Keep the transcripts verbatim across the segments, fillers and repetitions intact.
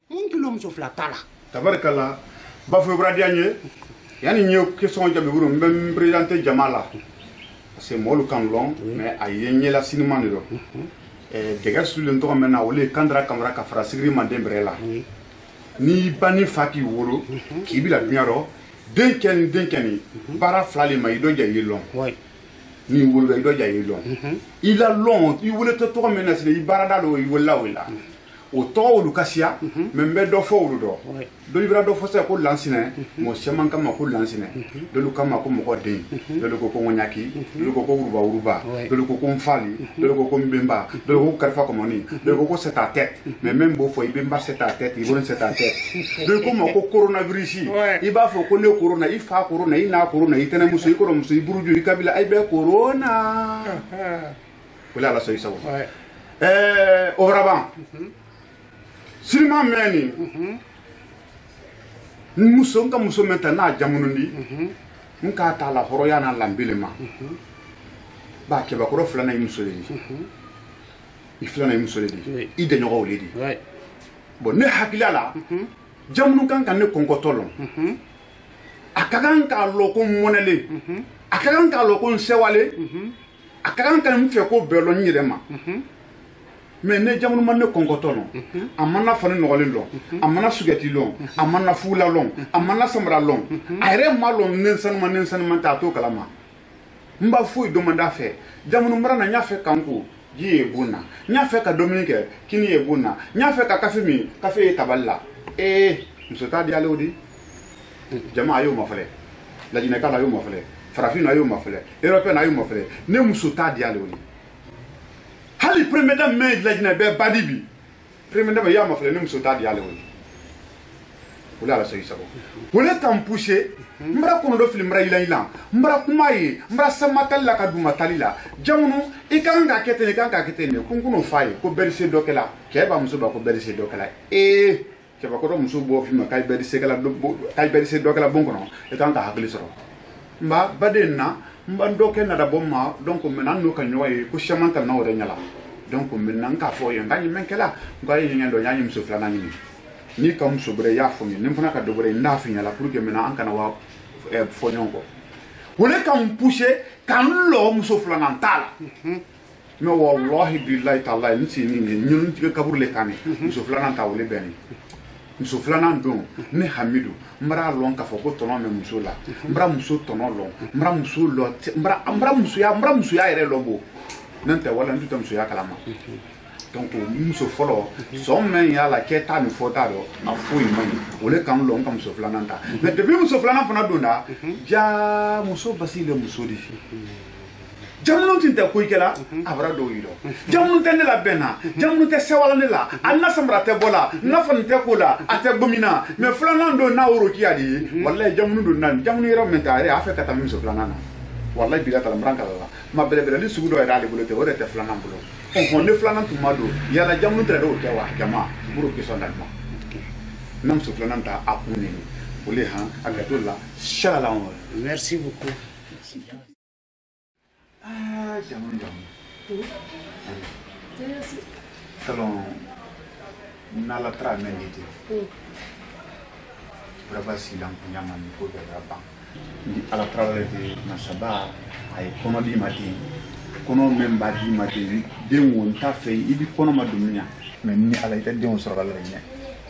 un kilo muso fila tala tabarkalla ba fo bradianye yani ñew question jabe wuro même présenté jamala c'est molu kan long mais ayenye la sinima ni do eh dega sulen to mena wole kandra kamera ka fra sigri mandembrela ni bani faki wuro ki bi la biaro den ken den ken bara flali ma ido jayi long ni wuro ido jayi long il a long il wole to to mena sile ibara do i wala wala o to lukasia membe do fo do do libra do fo se ko lansine mo cheman kama ko lansine do lu kama ko mo ko den do lu ko ko nyaki do lu ko ko uruba uruba do lu ko ko mfali do lu ko ko mbemba do lu ko karfa ko moni do lu ko c'est ta tête mais même bo fo ibemba c'est ta tête ibon c'est ta tête do lu ko mo ko coronavirus iba fo ko le corona ifa corona ina corona itena muso ikoro muso iburuju ikabila ay be corona wala la so isawo eh oraban Silma meni muso nga muso menta na jamunundi nka ta la horoya na lambilema ba ke ba ko fulana muso ledi i fulana muso ledi i de nyogo ledi bon ne hakilala jamunu kan kan ne konkotolo akagan ka loko monele akagan ka loko sewale akagan kan mfe ko belo nyirema mais ne jamunu man ne konkoto no amana fane nogole lo amana sugati lo amana fula lo amana samra lo ayre malo nensan man nensan man ta to kalama mba fu domanda fe jamunu mara na nya fe kanku ji ebuna nya fe ka Dominique kini ebuna nya fe ka kafimi kafe taballa eh msota di alodi jama ayo mafale la jina kala ayo mafale farafina ayo mafale européen ayo mafale ne msota di alodi hali premier dame mais la jina be badibi premier dame ya mafale ne msota di alodi wala la soyi sabo wala tam pousser mbara kono do film mbara ila ila mbara kumaye mbara samatal la kaduma talila jamunu ikanga kete ikanga kete ne kunkuno faye ko berse dokela keba muso ba ko berse dokela eh keba ko do muso bo film kay berse kala do kay berse dokela bonkono ikanga hakli soro mba badenna mba doke na da bomma donc menan no kan yoy ko shamantal na wore nyala donc menan ka fo yo ngani menkela ngoy nyendo nyanyi muso flana nyini ni kam sobre ya fo ni fana ka dobre nda finya la pour que mena an kana wa fo nyonko wole kam pousser kan lo muso flana tala mais wallahi billahi ta'ala ni ci ni ñun ci kabur le kané muso flana ta wole beni muso flana don ni hamidu mbara lon ka fo ko tono me muso la mbara muso tono lon mbara muso lo mbara mbara muso ya mbara muso ya ere lobo nante wala ndu tam muso ya kalama donc muso folo son men ya la keta ni fota do na fuyi mani wole kan lo kan muso flana ta mais depuis muso flana fana donda ja muso basile muso di jamu tinta ko ikela abra do yiro jamu tenne la bena jamu te sewala ne la anna samra te bola na fan te kola ate bomina mais flana do na woro ki adi wallahi jamu do nan jamu yero mentare afeka ta muso flana na wallahi bila ta mbranka la ma bele bele li sugudo era le bolote wore te flana bulo on ne flana tumado yala jamu tre do tewa jama buru ke sonalma nam so flana ta apune ole ha agatola shala merci beaucoup ah jamu jamu kalau nala tra meniti berapa silang nyaman ko berapa di ala travers de nasaba ay kono di mati kono memba di mati de won ta fe ibi kono ma dunya mais ni ala ita de on soro la nya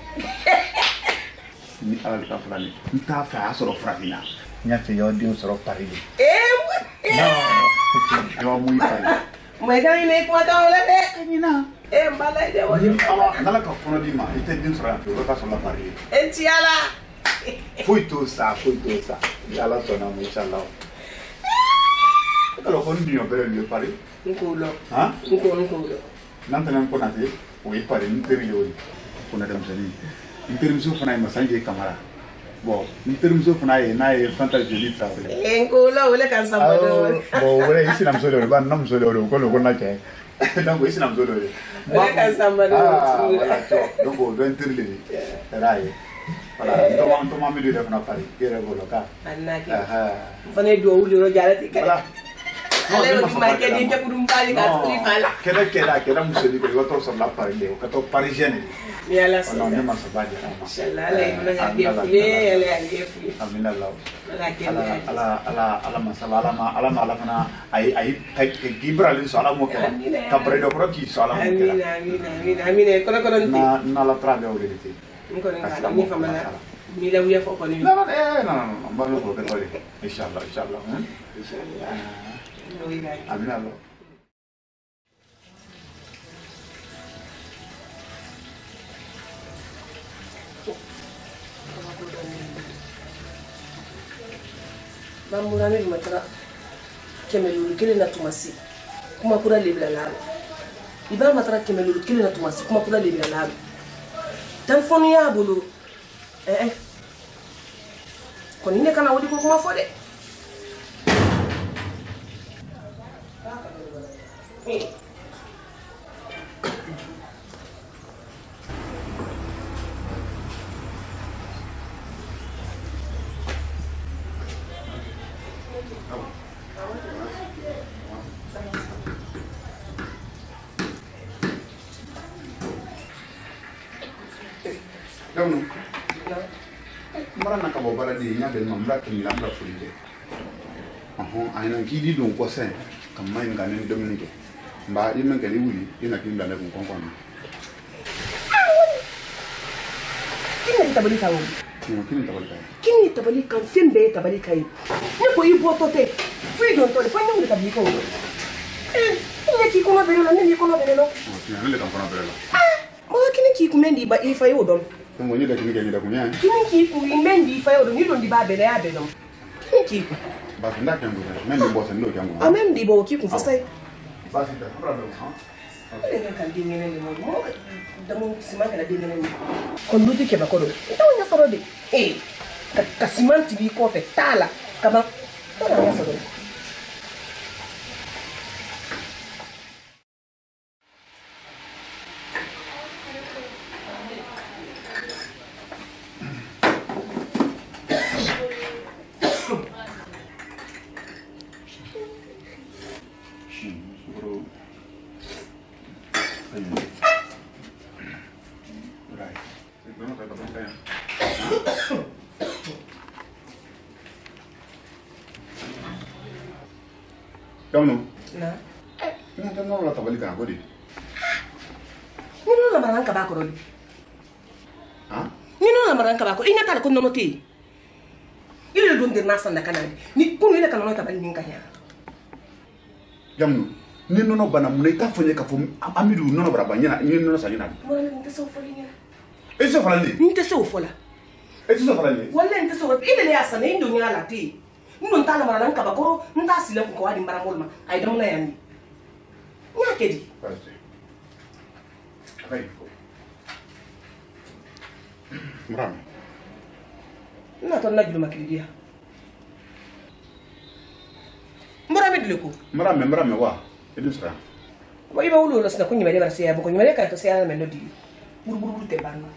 ni ala ta flani nta fa soro frafina nya fe yo de on soro pari eh no yo muy pari me ga ni ko ta wala de kanina eh mbala de woni ala nala ka kono di ma ita de soro fa ka soro pari en ti ala foi tu sa foi tu sa ya la zona mo inshallah kalau kon dio bere le pari nkulo ha nkulo nkulo nanta nan konate o yi pari nteri le woni kona dem sani nteri so fana ma sanje kamara bo nteri so fana e na e fantasy li travel nkulo wala kan sambado bo wala isi nam so le ba nam so le ko lo ko na ke dan ko isi nam so le wala kan sambado ah wala to donc do nteri le rai voilà toma toma mi de fana pari kere ko loka annaki aha fane do wuli ro jarati kay voilà Ale di ma ke di ke kudum pali ka tri fala. Keda keda keda museli ko wato so la parle ko to parisien. Ya la so. Non ma sa baje. Inshallah ale ma ga ke fule ale ale fule. Amin Allah. Ala ke ala ala ala ala masala ala ma ala ma ala fana ay ay ay gibralin so ala mo kala. Ta predo pro ki so ala mo kala. Amin amin amin amin ko ko don ti. Na na la trave o vedete. Ko ni ka ni fa mala. Ni la wiya fo ko ni. No no eh no no no ba no ko to inshallah inshallah. Inshallah. Amin Allah. Bamura ni matara kemelulu kile na tumasi kuma kura lebla lalo iba matara kemelulu kile na tumasi kuma kura lebla lalo telefone ya bulu eh eh ko ni ne kana wodi ko kuma fode Kamu, marana kabo baradi nya ben mamla kini lamla fulide. Ahon ayna kidi don ko sen kam may ngane dominike. Mba di men gali wuli ina kin la lekun kon kon. Kini tabali kawo. Kini kini tabali kawo. Kini tabali kan fembe tabali kai. Ne ko ibo tote. Free don to le fa nyu tabali kawo. Eh, ni ki kono belo ni kono belo. Kini ale kan kono belo. Ah, mo kini ki kumendi ba ifa yo don. Ngo ni da kini kini da kunya. Kini ki ku imendi ifa yo don ni don di ba bele ya belo. Kini ki ku. Ba nda kangu da. Men bo sen lo kangu. Amen di bo ki ku fasai. Ba si da brado ha. Ele kan di ngene ni mo mo da mo simanga na di ngene ni. Kon luti ke ba ko do. Tawo nya soro de. Eh, ka kasimanti bi ko fe tala kama. Tawo nya soro. Kamu? Na. Ni ta no la tabali kan godi. Ni no la maranka ba ko do. Ha? Ni no la maranka ba ko ina ta ko no ti. Ile don de nasa na kanani. Ni kunu ile kana no tabali ninka ya. Jamu, ni nono bana mun ka fonye ka fo amidu nono bara banya ni nono sanyina. Wala ni te so foli ni. E so fala ni? Ni te so fola. E so fala ni? Wala ni te so ile le asa ni ndo nyala ti. Ndo ntala maranka ba ko nda sile ko wadi mbara molma. Ai dom na yani. Nya kedi. Pasti. Kai. Mram. Na to na gilu makilidia. Mbara medle ko. Mram mram wa. Edu sra. Wa iba wulu lasna ko nyimele bara siya ko nyimele ka to siya na melodi. Buru buru buru te ban.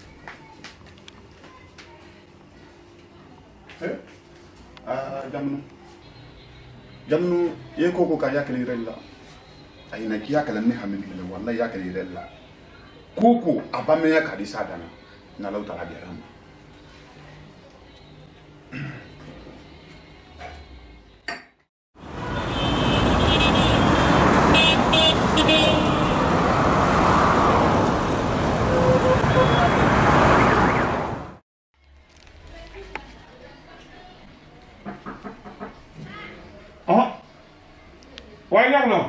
Eh? Ah, jamnu. Jamnu ye ko ko ka yakali rella. Ay na kiya kala ni hamidu le wallahi yakali rella. Koko abame ya kadisa dana. Na lauta la biarama. Ah, why not no?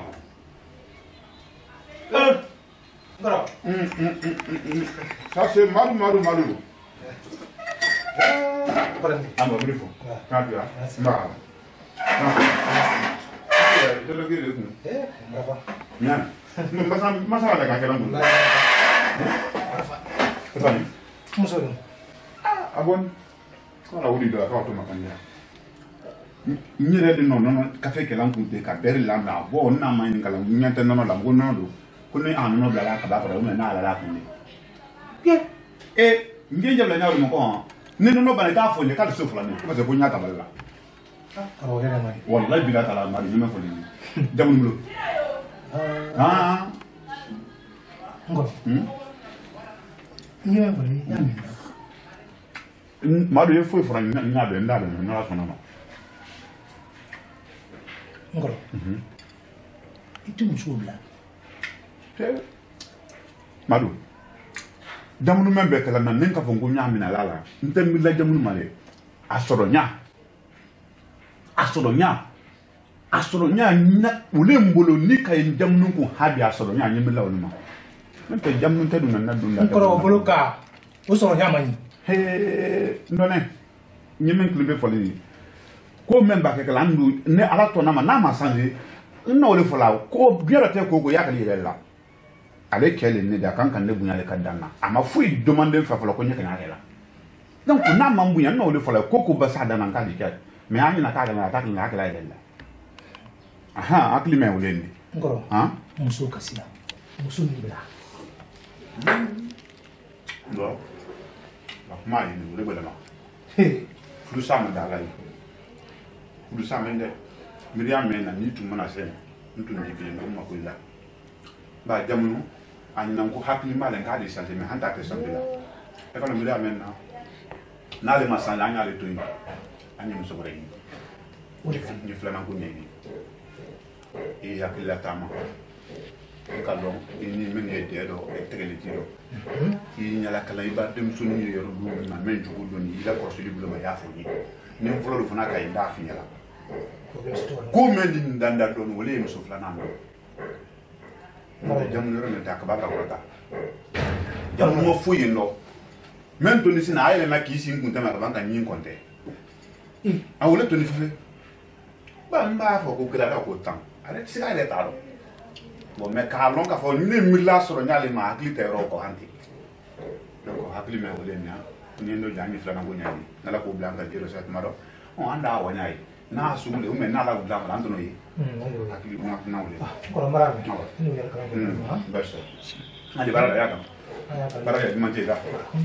Eh, Bro. Mm mm mm. Ça c'est maru maru maru. Prende. Amba brifo. Kapia. Ba. Eh, te lo quiero decir. Eh, brava. Nyan. No masa masa ada kakek lambu. Brava. Kesani. Musuh. Abon. Kala wudi do ka to makanya. Nyere de no no kafe ke lambu de ka beri lamba bo na ma ni kala nyante no no lambu no do. Kuni an no bla ka ba ko na na la ko ni. Ke. Eh, ngenje bla nyawo mo ko. Ni no no ba ka fo ni ka so fula ni. Ko se ko nyata bala. karo yɛrɛ ma di wallahi bila ta la ma ni ma fɔ ni jamu bolo ah ngɔ hmm ni ma fɔ ni ya min ma do ye foyi fara nya nya be nda be na sɔnna ma ngɔ i tɛ muso bila Madu jamunu men be kala na nen ka fo ngunya mina lala ntem mi la jamunu male asoro nya asoro nya asoro nya na ule mbolo ni kay jamunu ko habi asoro nya nyemi la wonuma men te jamunu te dun na dun da ngɔ bolo ka o sɔrɔ nya mani he ndone nyemi klube foli ko men ba ke kala ndu ne ala to na ma na ma sanje no le fola ko biara te ko go yakali la ale kele ne da kan kan ne bunya le kadana ama fui demander fa fola ko nyaka na la donc na mambunya no le fola ko ko basa da nan ka di kai me anyi na ka ga na ta na ka la la aha akli me ulendi ngɔ ha muso kasila muso ni bila do la ma ni le bela ma he fulu sama da la fulu sama inde miriam me na ni tu mana sen ntu ni ke ndo ma ko la ba jamunu ani nan ko hakli malen ka di santé me hanta ke santé la e kono miriam me na na le masala anya le toyi ani muso bore ni o de ni flana ko ni e hakli la tama ka don ni men e de do e tegele ti do i nyala kala iba dem sunu ni yoro du na men jugo do ni ila ko suli bulo ma ya fo ni ni flo do fana ka inda fi nyala ko men di ndanda do no wole muso flana no mo jamu yoro ne ta ka ba ka ko ta jamu mo fu yin no men to ni sina ayele ma ki sin kunta ma ka ban ka nyin konte a wole to ni fe ba mba fo ko kala ko tan ale ti ga le ta do bon me ka lon ka fo ni mi la soro nyale ma akli te ro ko anti donc akli me wole nya ni ndo jani flana go nyani nala ko blanca jero sa maro on anda wa nyai na su le o me na la blanca ando no yi akli ma na wole ngɔ mara mi ni yɛrɛ kan hmm basta ali bara ya kam bara ya man te da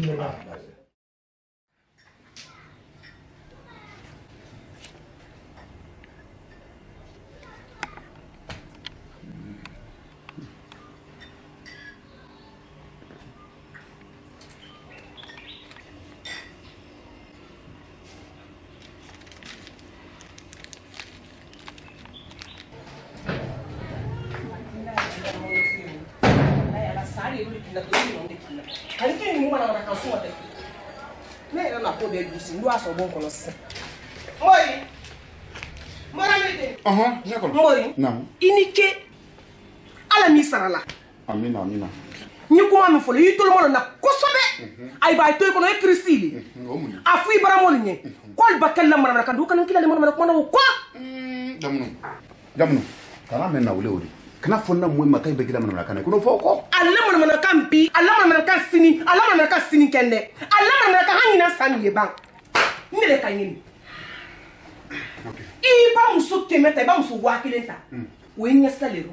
aha nyako Mori nam inike ala mi sarala amina amina ni kuma mi folo yi tolo mo na kosobe ay bay toy ko no ekrisili afu ibara mo ni kol bakal lamara na kan du kan kila lamara ko na ko jamunu jamunu kana men na wule wuri kana fonna mo makai be gila mana kana kuno foko alla mo na kan bi alla mo na kan sini alla mo na kan sini kende alla mo na kan hangina sani ban ni le kan yin okay i ba muso kemeta ba muso wa kilenta we nyasalero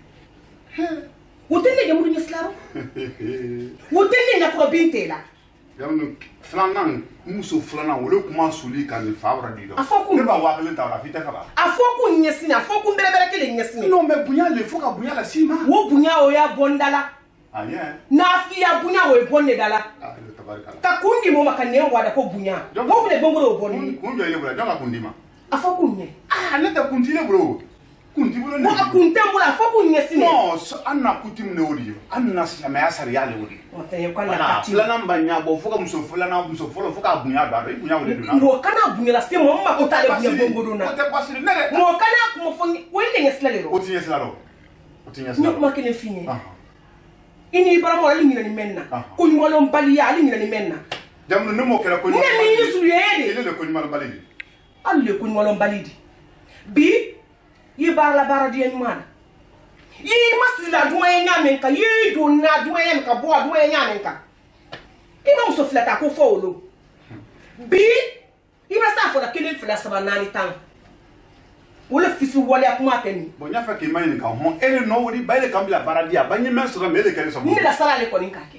wotende jamu nyaslaro wotende nyakro bintela jamunu flanan muso flanan wole kuma suli kan ni fawra di do Afoku. ne ba wa kelen ta la fita ka ba afoku nyesina afoku mbere bere kele nyesina non mais bunya le foka bunya la sima wo bunya o ya bondala ah yeah na fiya bunya o e bonne dala ah tabaraka ka kundi mo makane wada ko bunya wo bule bongoro o bonni kun jo ile bula janga kundima afoku nye ah ne ta kuntile bro kunti bro ne wo akunte mbula afoku nyesina non so anna kutim ne wodi anna sama ya sar ya le wodi mataye kwa la na kati flanan banya bo foka muso flana muso folo foka bunya ba do bunya wole do na mo kana bunya la se mo ma ko tale bunya bongoro na o te pasiri ne le mo kana ko mo foni wende nyesla lero o tinye slaro o tinye ni slaro kuma kene fini ah ini bara mo ali mina ni menna Ah. ko ngolo mbali ya ali mina ni menna jamnu ne mo kera ko ne mi ni sulu yede ile le ko nymal balidi alle ko ngolo mbalidi bi yi bara la bara di nyumana yi masila duma ye nyamen ka yi do na duma ye ka bo duma ye nyamen ka ina muso flata ko folo bi iba sa fo la kele fla saba nani tan wala fisi wala kuma tani bon nya fa ke mani ka hon ele no wodi bayle kambila baradia banyi men so me le kele so ni la sala le ko ni kake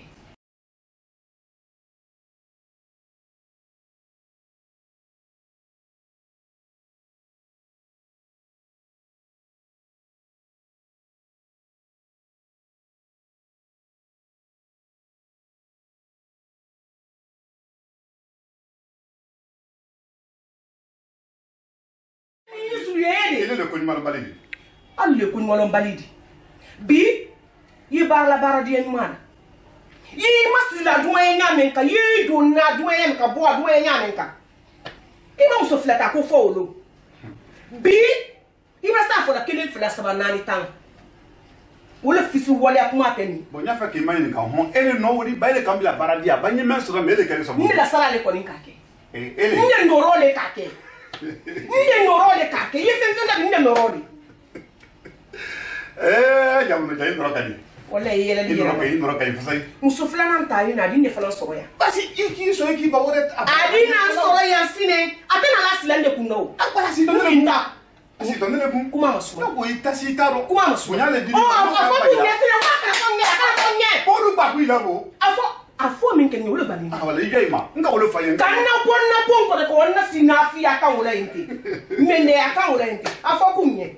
suyede ele le ko ni malo balidi alle ko ni balidi bi yi bar la bara di en man yi masila duma ye nyamen ka yi do na duma ye ka bo duma ye nyamen ka ina muso flata ko folo bi iba sa fo la kelen fla sabanani tan wala fisu wala akuma tani bon nya fa ke mani ka hon ele no wori baile kambila bara dia banye men so mele kele so ni la sala le ko ni kake eh ele ni ndoro le kake ni ndoro le kake yi fen fen da ni ndoro le eh ya mo jayi ndoro kadi wala yele ni ndoro kay ndoro kay fasay muso flana ntali na dinne fala soro ya basi iki so iki ba wore adina soro ya sine atena la silande kuno akwala si to finta si to ndele kun kuma masu ko itasi taro kuma masu bonya le di oh afo ku ne sine wa ka ko nye ka ko nye bodu ba ku ila bo afo afo min ken wala bani ah wala igai ma nga wala fayen kan na bonna bon ko ko na sinafi aka wala inte mende aka wala inte afo ku nye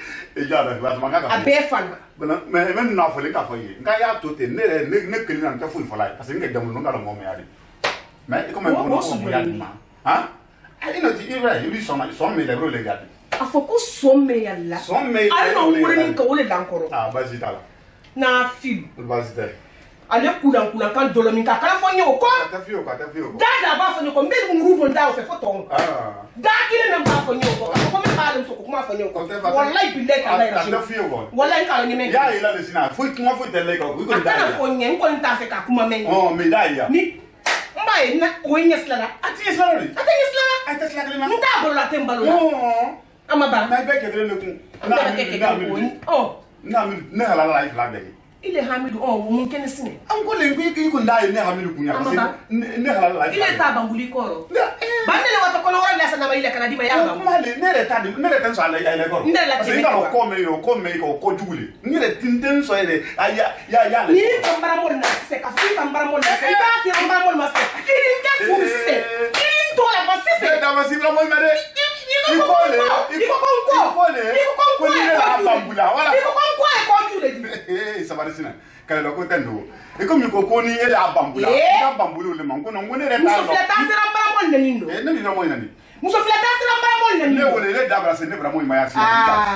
e jara ba ma ka abefana bana mais même na fole ka foye nga ya to te ne ne ne kele na ta fu fola parce que nga jamu no ngalo mo me yari mais comme bon no mo yari ma hein ai no ti ira yuri so ma so me le bro le gadi afo ko somme yalla somme ai no wurin ka wala lankoro ah basi tala na fil basi te ale kulan kulan kan dolo min ka kala fo nyo ko ta fio ka ta fio ko dada ba fo nyo ko mbel mu rudo nda o fe foton ah da kile men ba fo nyo ko ko me ba dem so ko kuma fo nyo ko wallahi billahi ka la ta fio ko wallahi ka ni men ya ila le sina fo tuma fo tele ko ko da ya fo nyen ko nta fe ka kuma men oh me da ya ni mbaye na ko nyes la ati isla ri ata nyes la ati isla kale na nta bolo la tembalo la oh ama ba na be ke le kun na ke ke ko oh na mi ne hala la ifla be ile hamidu oh mun ken sine an ko le ngi ki ko ndai ne hamidu kunya kasi ne hala la ile ta banguli koro bande le wato kono wala sana ma ile kana di ma ya ba ma le ne re ta di ne re tan so ala ya ile koro ne la ke ko ko me yo ko me ko ko jugule ne re tinten so ile ya ya ya ni kambara mo na se ka fi kambara mo na se ka fi kambara mo ma se ni ke fu se ni to la ba se se da ba si bra mo me de iko ko le iko ko ko iko le iko ko ko ni la bambula wala iko ko ko ko jule di eh sabari sina kala lo ko tendo e ko mi ko ko ni ele abambula ka bambulu le man ko no ngone re ta muso fleta sera mbara mo na nindo eh ni no mo ni muso fleta sera mbara mo na ne nindo wole le dabra se ne bra mo ma ya si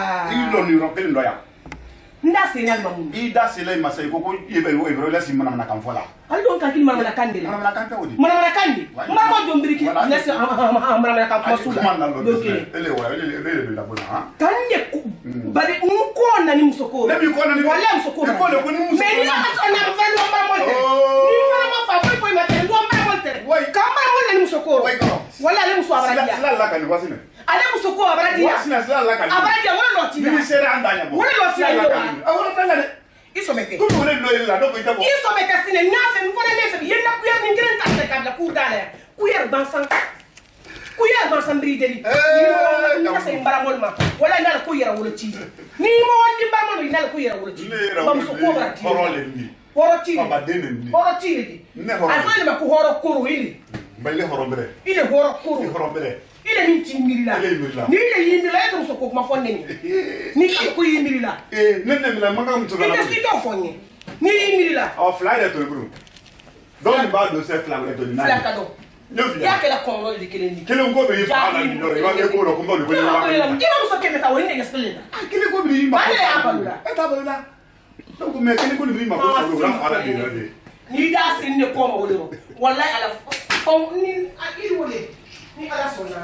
i lo ni ro ke ndo ya nda se na mamu i da se le ma se ko ko e be o e bro le si mana na kan fola aldo kan kin mara kande mana na kan ta wodi mara kande mara mo jombiri ki lesi mara kan ko sula man na lo ele wa ele ele la bona ha tande ku bari nko na ni musoko ne mi ko na ni wala musoko ko le ko ni musoko me ni na na fa no mara mo te ni fa ma fa fa ko ma te ndo mara mo te ka mara mo na ni musoko wala le muso abaradia sila la kan wasine ale musoko abaradia wasine sila la kan abaradia wala lo ti ni sere andanya bo wala lo ti a wala fanga de iso meke ko wala lo ila do ko ita bo iso meke sine nyafe mi fone me fe yenda ku yer ni ngren ta te kabla ku dale ku yer bansan ku yer bansan bri deli ni mo se mbara mol ma wala ndal ku yer wala ti ni mo wandi mbara mol ndal ku yer wala ti ba muso ko bara ti horole ni horo ti ba dene ni horo ti ni afanye ba ku horo kuru ili mbele horombere ile horo kuru horombere ile ni timirila ni ile yimila e muso ko ma fonne ni ni ko yimila eh nenne mi la manga muso ni ke to fonne ni yimila o fly de to bro don ba do se fly de to ni na la kado no fi ya ke la kongo de kele ni kele ngo be fa la ni no wa ke ko ro ko lo ko ni wa ina muso ke meta woni ne spele ah kele ko bi ma ba le abalula e ta balula donc me kele ko ni ma ko so ro ala de no de ni da sin ne ko ma wolo wallahi ala fon ni akiri wole ni ala sona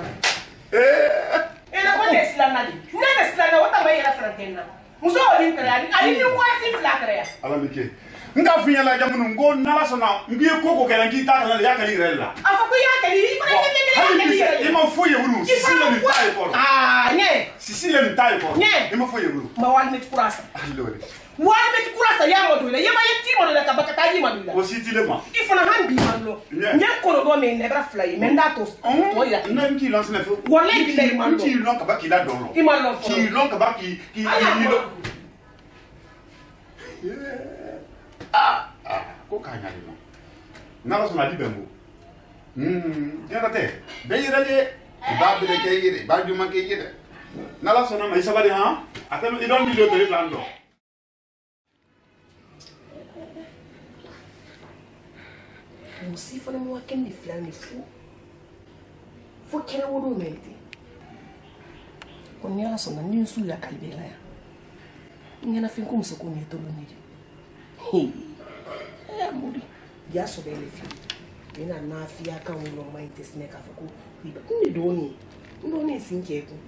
eh ina ko ne silana di ne ne silana wata mai ala frankenna muso woni kare ali ni ko asi flakare ala mi ke nga finya la jamunu ngo nala sona ngi ko ko kala ngi ta la ya kali rella afa ko ya kali fa ne ne ne ya kali ima foye wulu sisi le ni taille ko ah nye sisi le ni taille ko Nye. ima foye wulu ma wal met kurasa allore wal met kurasa ya mo dole yema yetti mo dole ka bakata yi ma dole o siti le ma ifana han bi man lo Nye. nye ko no do me ne bra fly me nda to to ya na nki lan sene fo Wallahi billahi man lo. nki lan ka ba ki la do lo i man lo ki lan ka ba ki ki Aya ki ko. lo ah ah ko ka nya ni na la sona di bembo hmm ya te be yira le ba be ke yire ba ju ma ke yire na la sona ma isabali ha atelo idon di do to lando musi fana mo wakendi flani fu fu kele wodo mente ko ni ala sonna ni su ya kalbela ya ngena fin kum so ko ni to lo ni he ya muri ya so be le fi ina na fi aka wo no mai tesne ka fa ko ni ni do ni ndo ni sinke ko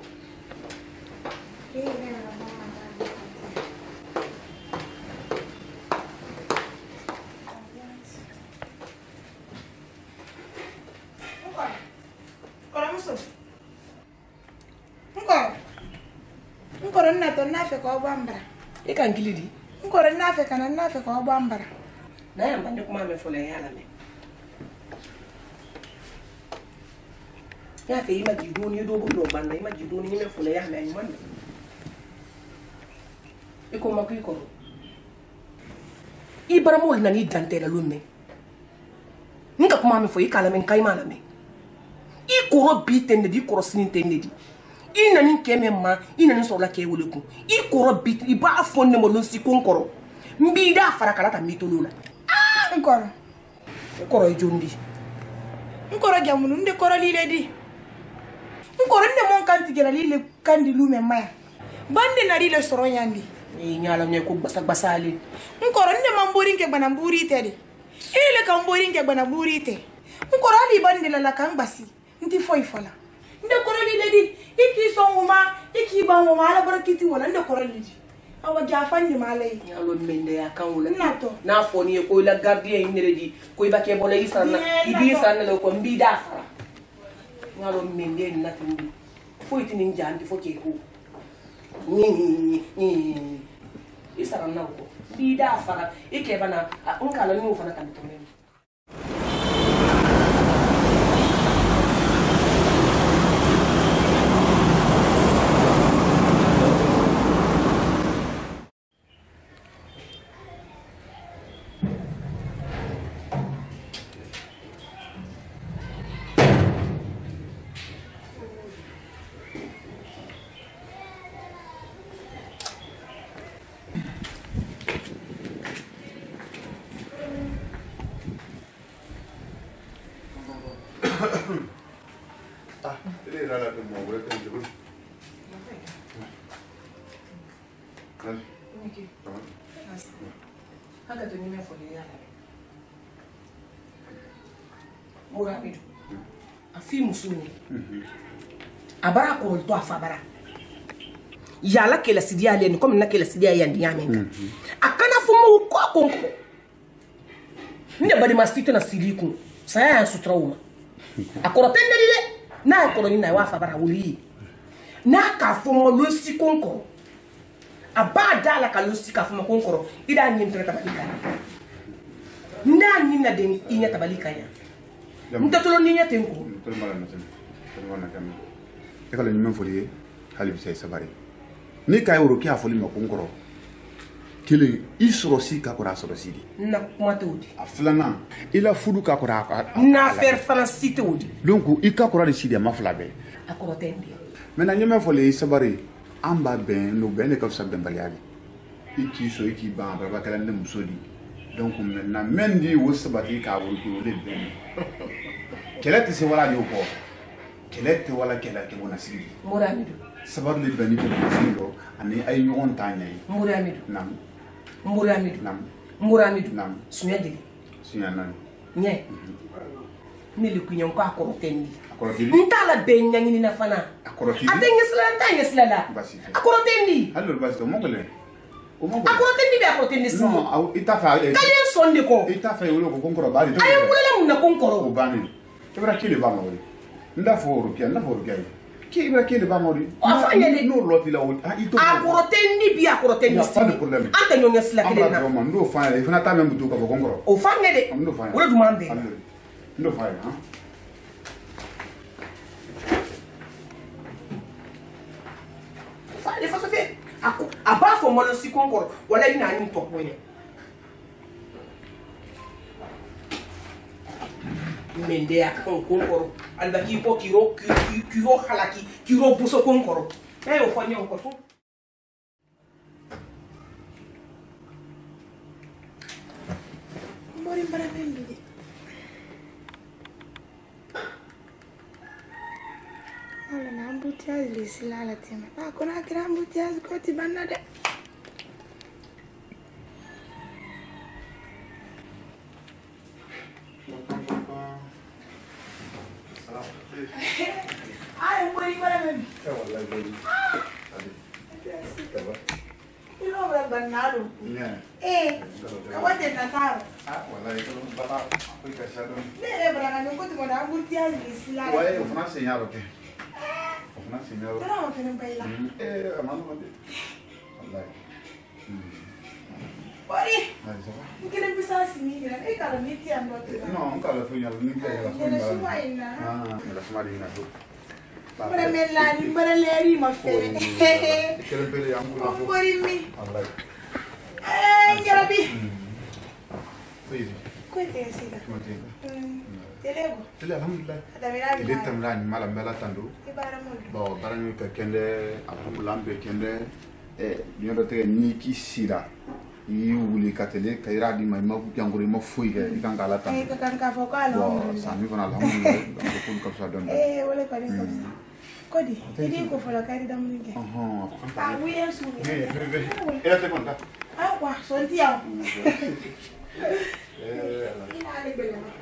Nkoro na to na fe ko bambara. E kan kilidi. Nkoro na fe kana na fe ko bambara. Na ya mbande kuma me fole yala me. Ya fe ima jidoni do bo banda ima jidoni ni me fole yala ay man. E ko makui ko. Ibara mol na ni dantela lumme. Nka kuma me fo i kala men kay mala me. I koro bitende di koro sinintende di. I nani keme ma I nani so la ke wole ku I koro bit I ba fonne mo lon si konkoro mbi da fara kala ta mitolula ah nkoro nkoro e jondi nkoro jamunu nde koro lile di nkoro nde mon kanti gela lile kandi lume maya bande na lile soro yandi ni nyala ne ko basa basali nkoro nde mamburi nke bana mburi te de ile ka mburi nke bana mburi te nkoro ali bande la la kan basi nti foi fola nde koroli ledi iki songuma iki banguma ala barakiti wala nde koroli ledi awa jafandi malay nyalo mende ya kanwula nato na foni ko la gardien inredi ko iba ke bola isana ibi sana le ko mbida fara nyalo mende na tindi fo itini njandi fo ke ko ni ni isara na ko mbida fara ike bana unkala ni ufana tantomeni Ah, ele era lá do meu, eu tenho que Niki. Haka to nime fo ya. Mura bidu. Afi musuni. Abara ko to afabara. Yala kela sidia le ni comme na kela sidia ya ndiamenga. Akana fumu ko konko. Nde badi mastito na siliku. Saya ya sutrauma. Akoro tendele na akoro ni na wa afabara wuli. Na ka fumu lo si konko. Abada la kalusi ka fuma konkoro ida nyim tere tabalika nda nyim na den inya tabalika ya ntatolo ninya tenko to mala na tan to mala kam e kala nyim folié halib say sabari ni kay woro ki afoli ma konkoro kile isro si ka kora soro sidi na kuma todi aflana ila fudu ka kora na faire francité odi donc i ka kora de sidi ma flabe akoro tendi mena nyim folié sabari amba ben no ben ka sa ben baliali iki so iki ba ba kala ne musodi donc maintenant mendi wo sabati ka wo ki wo de ben kelati se wala yo ko kelati wala kelati wona sidi muramidu sabar le bani ko sido ani ay nyon tanyay muramidu nam muramidu nam muramidu nam sunya dili sunya nan nye ni le kunyon ko akoro tendi akoro dili ntala ben nyangini na fana akoro dili atenge sala ntanye sala la akoro tendi allo basko mongole o mongole akoro tendi be akoro tendi si non au ita fa kayen sonde ko ita fa yolo ko konkoro bari to ay wala mun na konkoro o bani ibra kile ba mawri nda fo rupiya nda fo rupiya ki ibra kile ba mawri afanya de no loti la o ah ito akoro tendi bi akoro tendi si anta nyonya sila kile na amba ndo fa e fana ta membu to ko konkoro o fanya de ndo fa wala dumande ndo fa ha fale fa fe ako aba fo mo lo si konkoro wala ina ni to poye mende ya konkoro albaki ko kiro kiro halaki kiro buso konkoro e o fanya ko to mori para mendi ala na ambut embouteillage le sila la tema. Ah, qu'on a créé embouteillage quand tu bandes de. Ah, un peu igual a même. Il va banado. Eh, comment t'es natal? Ah, voilà, il faut le battre. Oui, c'est ça. Ne brana no ko to na embouteillage le sila. Ouais, au final, c'est yaro. Au final, c'est yaro. Tara on fait un baila. Eh, amano mande. Wallahi. Ori. Ah, ça va. Ngene bisa sini gira. E kala miti ando te. Non, on la feuille, on la Ngene suwa ina. Ah, la suma di na do. Mbara melani, mbara leri ma fere. Quel peu de yangu la fo. Mbori mi. Wallahi. Eh, ngarabi. Oui. Kwete sida. Comment Telego. Tele alhamdulillah. Adamira Il est temps là, ni mala mela tando. Ibara mo. Bon, barani ka kende, apu lambe kende. Eh, nyodo te ni ki sira. I wuli katele kayra di mai ma jangure ma fuy ga ikan kala tan. Eh, kan ka fo ka Bon, lo. ça mi fana alhamdulillah. Donc pour comme ça donne. Eh, wala ka ni ko. Kodi, idi ko fola kari damu nge. Ah, Ah, oui, en sou. eh, bébé. Elle te conta. Ah, quoi, son tia. Eh, Ina ale bele ma.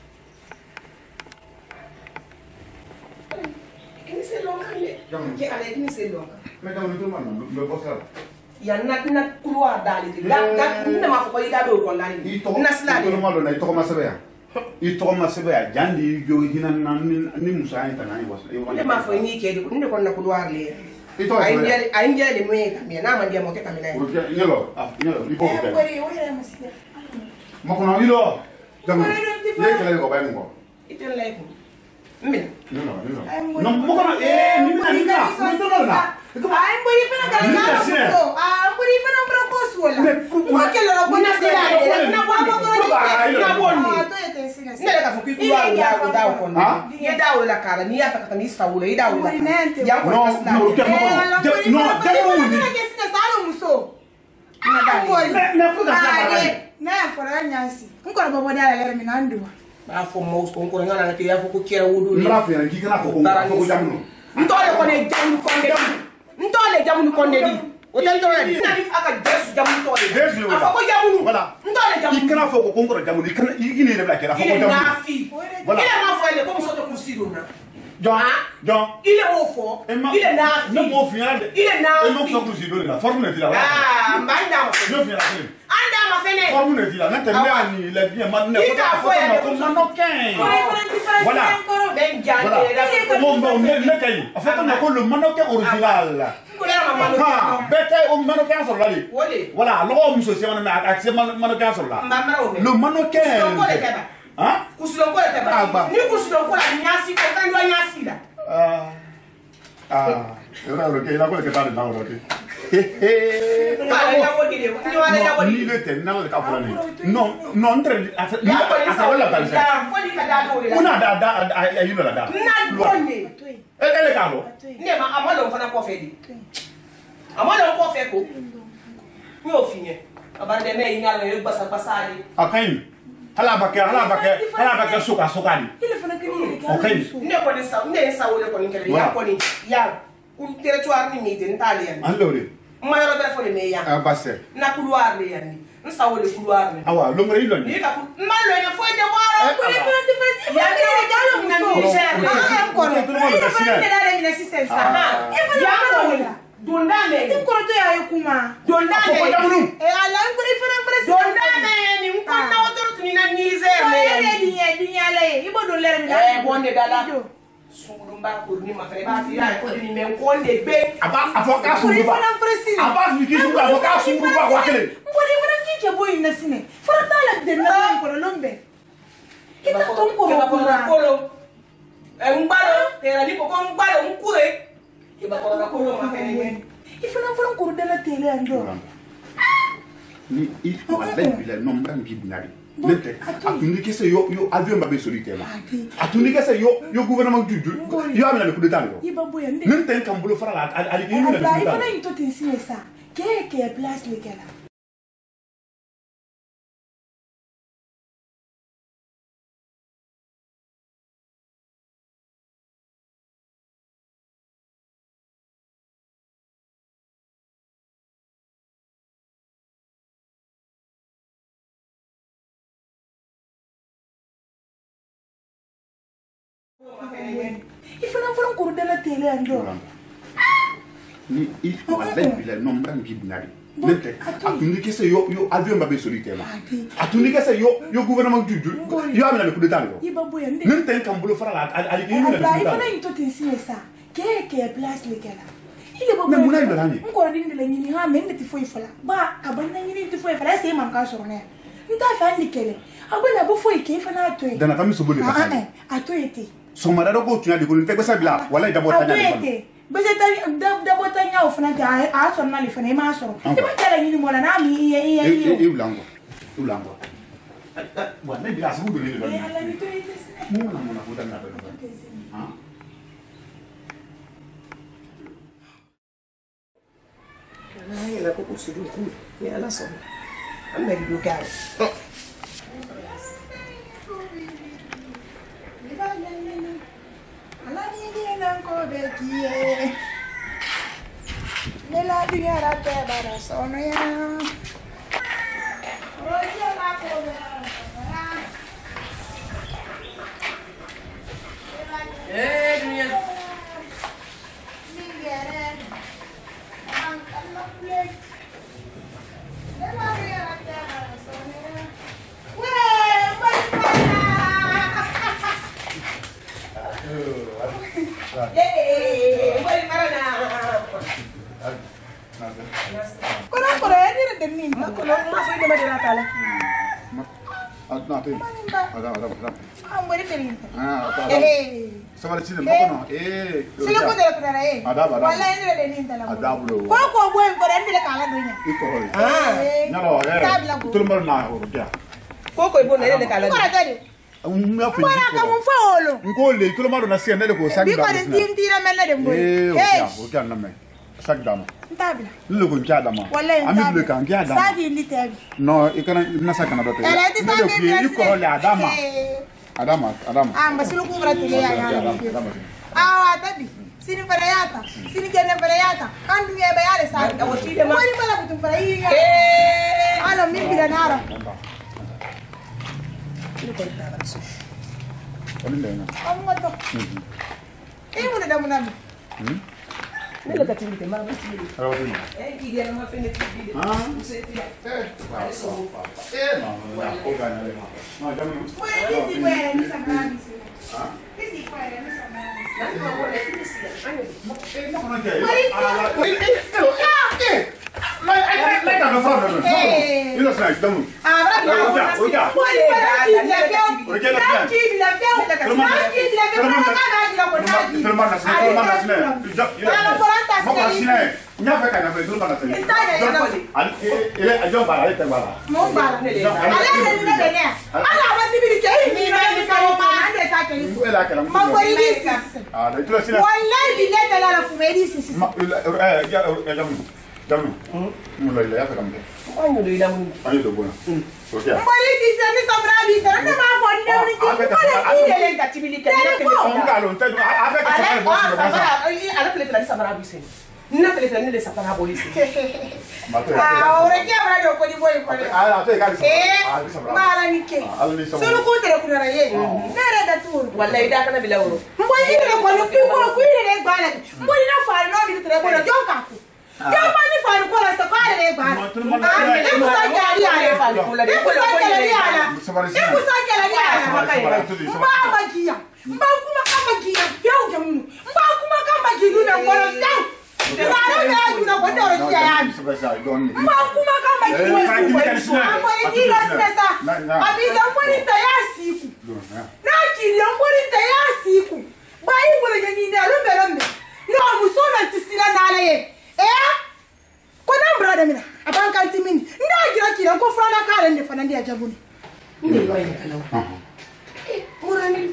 Ini se longa le. Ke ale ini se longa. mais dans le tout man, le bossal. Ya na na couloir dali da da na ma ko ida do ko dali I to na slali to malo na to ma sebe ya. I to ma sebe ya jandi jo hinan nan ni musa ay tan ay was. ne ma fo ni ke di ko ne ko na couloir le I to ay sebe. ngel ay ngel le me kam na ma dia mo ke kam na Ko nyelo, ah nyelo, i Eh, boko tan. wari, wari ma sida. Ma ko na ilo. Jam. Ye kala ko bay mo. iten lay ko min Non non, non. Ay, Non, mo ko na eh ni mi na ni na. Mo to na. Ay, mbori fana kala Ni na ta ko sine. so. Ah, mbori fana fana ko so la. Mo ke la ko na na sila. sila na ko ko ko na bonni Ah, to ete sina. ne ka fo ki couloir da ko da ko na Ah? ye da la kala ni ya fa ka ni sa wala ida wala Mbori nente. ya ko No, na no, slali ke mo ko. No, jamu ni. ke sina salo muso. na dali Me me fu ka sa ba. Na fora nyansi. Nkora bobo dala lere mi nanduwa. ba fo mo ko ko ngana na ke ya fo ko kera wudu ni Mra fi na ki kana ko ko ko jamu. ntole ko ne jamu ko ne ntole jamu ko ne di o tan to ne na di aka jesu jamu ntole Jesu wala. afa ko jamu Voilà. ntole jamu I kana fo ko ko ko jamu ni kana i ni le bla ke la fo ko il est jamu. nafi Voilà. il est ma foi il est comme ça de kursi do na Jon, Jon. il est au fond il est nafi Ne mo fi na de. il est E mo nafi ko ko si do la forme ne ti la. ah mbanda ma Ne fi na de. anda ma fene Forme ne ti la. Na te me ani le bien man ne Il ko t'a ko fait na un ko peu no ken. Voilà. ben jande Voilà. da Bon bon ne ne kay. En fait on a ko le manoke original. ko la ma ma Ha, bete o manoke so la li. wole Voilà, lo muso se wana a se manoke so la. mbamba o Le manoke. ko le keba Hein? kusulon ko le keba Agba. ni kusulon ko la nyasi ko kan do nyasi la Ah. Ah, era lo que era ko le que ta de na ro ke. ala ya wodi de ni wala ya No, wodi ni le te na le ka fula ni. Non, non entre ni ya ko ni a sa sa wala ka se. da ko ni ka da do la Una da da a yi lo la da. na bonne E ele ka lo. ne ma amalo fana ko fe di amalo ko fe ko ni o finye abande me nyalo e basa basa di Akain. Hala ba ke, hala ba ke, hala ba ke suka suka ni. Ile fana kini ile Okay. ne ko ni sa ne sa wole ko ni kele ya ko ni ya un territoire ni mi de ntali yan An lo de. ma yoro be fo le me ya Ah basse. na couloir le yan ni nsa wole couloir ni Awa, lo ngre lo ni. ni ka ma lo ne fo de waro ko Ile fana diferensi. ya ni o jalo mu muso. ni cher Ah, ancora. Tutto il mondo Ile da fana Sinai. ile dare mina sisensa. Ah. Ile fana ya ko fana ni wala. donda me Tin koroto ya yukuma. donda Ko ko me jamunu. Eh, ala ngori fana fana. donda me ni ko na wotoro tuni na niger me Ile yan di ya di ya le. Ibo do lere mina. eh bonde dala sungulu mba ko ni ma fere ba ti ya ko ni me ko ne be Aba avoka Kuri suru ba. fana fresi. Aba fi ki suru avoka suru ba wa kele. Ngori fana kike boy na sine. Fana tala de na ko lombe. Kita ton ko Keba ko kora kolo e ngbalo tera ni ko ko ngbalo nkure keba kora kolo ma fere ni Ifana fana ko de la tele ando. Ni i wallahi bila no mbran bi bunari. Nete atundi kese yo yo avion ba be sori tema. Atundi kese yo yo gouvernement du yo amina le coup d'état yo. Iba boy ande. Nente kan bolo fara la ali ni le coup Abla d'état. ifana yito tinsine sa. Ke ke place le kala. Il faut n'en faire un cours de la télé un jour. Ni il faut aller bila nombre qui binari. Nete atundi kese yo yo avion ba be solitaire la. Atundi kese yo yo gouvernement du yo amena le coup d'état lo. Nete kan bolo fara la ali ki ni le coup d'état. Il faut n'en tout enseigner ça. Qu'est que place le kala. Il est bon. Mais mouna il balani. Encore din de la ni ha men de tifo ifola. Ba abana ni tifo ifola c'est man ka sorne. Nta fa ni kele. Abana bo fo ike fa na to. Dana fami so bole ka. Ah, a to été. Somara do tu de ko nte ko sabila wala da bota nya. Bese tani da da bota nya ofuna ja a sorna le fene ma soro. Ti ba kala ni mo la na mi ye ye ye. E ulango. Ulango. Wa ne bila sabu de le. Eh ala ni to été. Mo na mo na bota na. Ah. Ay, la coco se dio culo. Ya la son. Anda que ducar. Ala ni ni na ko be kiye. Ne la dunya ra te bara sono ya. Roja la ko be. Eh, dunia. Kono kono ya dire de min. Kono ma fa de madela tala. Ah, non, attends. Attends, attends, attends. Ah, mbori perin. Ah, attends. Eh. Ça va le tirer maintenant. Eh. Sile ko de la eh. Adaba, adaba. Wala ni de nin tala. Adabu lo. Ko ko bo en ko de ndile kala dunya. Iko holi. Ah. Nyalo, eh. Tout le monde na ho dia. Koko ibo na ile kala. Ko ra tadi. Un ya Ko ra ka mun fa olo. Ngole tout le monde na sie ndele ko sag Bi da. ko de tim tira men na de mbori. Eh, o dia, o dia na me. Sag da. Ntabila. Le ko nkia da ma. Wallahi Ami le kan nkia da. Sadi ndi tabi. No, ikana na saka na dote. Ele ti sa Ndele ko iko holi adama. Adama, adama. Ah, mbasilu kungra tele ya ya. Ah, tabi. Sini farayata. Sini jene farayata. Kan dunya ba yale sa. Awoti de ma. Wani bala kutum farayi. Eh. Alo min bila nara. Ile ko ta ba so. Wani le na. Amma to. Eh mun da munami. Hmm? Nile ka tibite ma ba tibite. Ayo ni. Eh, ki dia ma fene tibite. Ah. Você tira. Eh. Eh, no, no, o gana le ma. No, ya no. Wala kisi kwere ni samani. Ah. Kisi kwere ni samani. Nani wa wala tibisi ya. Ani. Eh, no, no, ya. Ah, eh, eh. Lai ai lai da fa da. Eh. Ilo sai damu. Ah, bravo. Oja, oja. Wani para ki la feo. Oja la Na ki la feo. Na ki la feo. Na ka na ki la ko na ki. Tout le monde na sine, tout le monde na sine. Ala foranta Mo ka sine. sine. Nya fa ka na fa tout le monde na sine. Ita ya ya na. Ali ele ajo bara ele te bara. Mo bala. Ala ne ni ne ne. Ala wa ti bi ke ni na ni ka ma ande ka ke. Ele akela. Ma ko ri si. Ah, le tu la sine. Wallahi billahi la la fumeri si si. Ma eh ya ya jamu. Jamu. Mo lo ile ya fa kamde. Ani do ila mun. Ani do bona. Ok. Mo ri si se ni sabra bi se na ma fo ni ni ki. Ko le Ile ka tibili ka ni ka On ga lo nte avec Ale ça. ah sabara ala pele pele sabara bi se. Na pele pele le sabara bolisi. Ah, ora che avrà do ko di voi ko. Ah, te ka di. Eh. Ah, di sabra. Mara ni ke. Ah, di sabra. Solo ko tere ku na ye. Na ra da tur. Wallahi da kana bila woro. Mo ni le ko no ku ko ku ni le gba la. Mo ni na fa no bi tere ko na jo ka ku. Jo ma ni fa ko la sa ko le gba. Ah, ni ku sa jari ala. Ni ku sa jari ala. Ni ku sa jari ala. Mba magia. Mba kuma kama gia. Yo jamu. Mba kuma kama gidu na ngolo down. Mba na ajuna ko toro gia ya. Mba kuma kama gidu su. Mba ni di la sesa. Abi da mo ni ta ya siku. Na ki le mo ni ta ya siku. Ba yi mo le ni na lo be lo me. No mu so na tisila na ala ye. Eh? Ko na brada mina. Abanka timini. Nda gira kira ko frana kale ne fana ndi ajabuni. Ni wa ni kana. Eh, murani.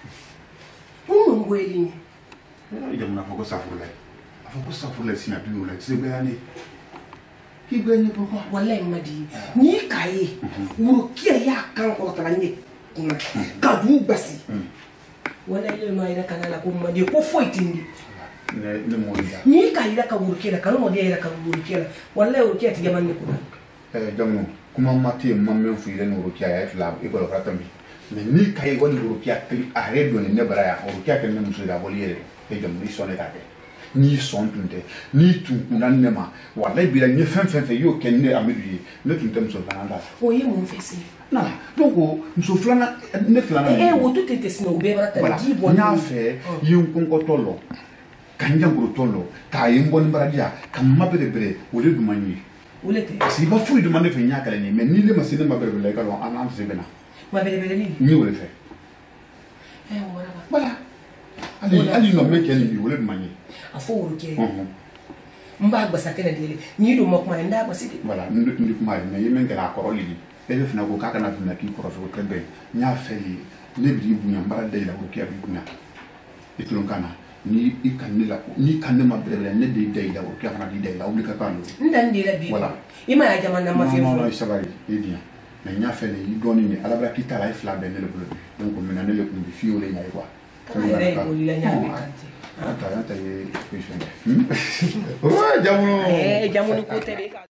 Umu ngweli. Ile mnafoko safurule. Afoko safurule sina biula. Tibe yani. Kibe ni poko. Wallahi madi. Ni kai. Urukia ya kan ko tala ni. Ka du basi. Wallahi ile no ira kana la ko madi ko foitindi. Ne ne moida. Ni kai ira ka urukia kana modi ira ka urukia. Wallahi urukia tijaman ni kuna. Eh jamu kuma mati mamme fu ile no rukia ya fla iko lo kratambi. mais ni kay woni rukia a redo ne nebra ya rukia ke ne muso da boliere e jom ni sonne ka ke ni son tunte ni tu kunan ne ma wallahi bi la ni fen fen fe yo ken ne amidi ne tunte muso bananda o ye mon fesi na donc muso flana ne flana eh wo tout était sino be barata di bon nya fe yin kun ko tolo kanja nguru tolo ka yin bon baradia kam mabere bere wole du manyi wole te si ba fu du mande fe nya kala ni mais ni le masine mabere bere ka lo anan se bena mabere bere ni ni wole fe eh wala voilà ali ali no make any wole du manyi afo woro ke mba gbasa kene dele ni do mok ma nda gbasi de voilà ndi ndi kuma mais yemen kala ko roli e be fina ko kaka na fina ki ko so tembe nya feli ne bi bunya mbara de la ko ki abi bunya e tulon kana ni i kan ni la ni kan ne ma bele ne de de la ko ki kana di de la obli ka palo ndan de la bi voilà ima ya jama na ma fe non non sabari e dia mais nya feli i doni ni ala bra ki tala e fla be ne le bulu donc mena ne le ko bi fi ole nya e kwa ay ko li la nya be kanti ata ata ye question oh jamuno eh jamuno ko tebe ka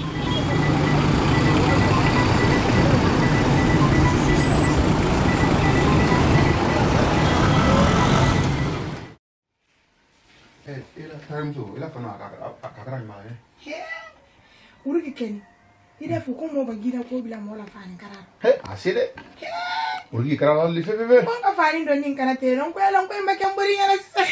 ila tarimzo ila fana akakara nyama eh Uruki Kenny. Ida fu ko mo bagira ko bila mo la fani kararo. he aside urgi karala li fe fe Ko ka fani do nyin kana te ron ko elon ko mba kamburi yana sa.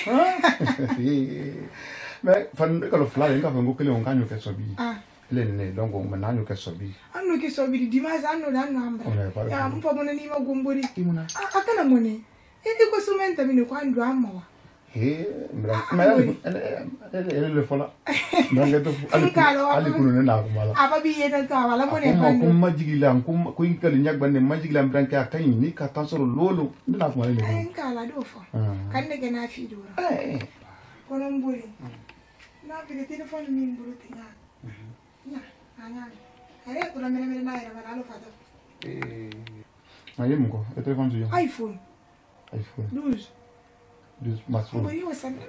mais fan ko fla nga fa ngokele on kanyo ke sobi Ah. le ne donc on mananyo ke sobi Anno ki so bi dimas anno dan no ambra. On est pas Ya mfa mo ni ma gombori. imuna Ah akana mo ne. Indi ko sumenta mi ne ko andu amma wa. he mra ma ele le fola nanga to ali ali kunu ne na ko mala Aba bi yena ka wala mo ne ko kan. ko majigila ko ko inkali nyagbanne majigila mbranke akay ni ka tansoro lolo ndina ko mala le Ay kala do fo. Kan ne ke na fi do. eh Ko non buri. Na bi de telephone mi buru tinya. Ya, anya. Are ko la mere mere na era wala lo fado. eh ayi mko e telefone jo iPhone iPhone douze. douze Max Pro Buri wa san.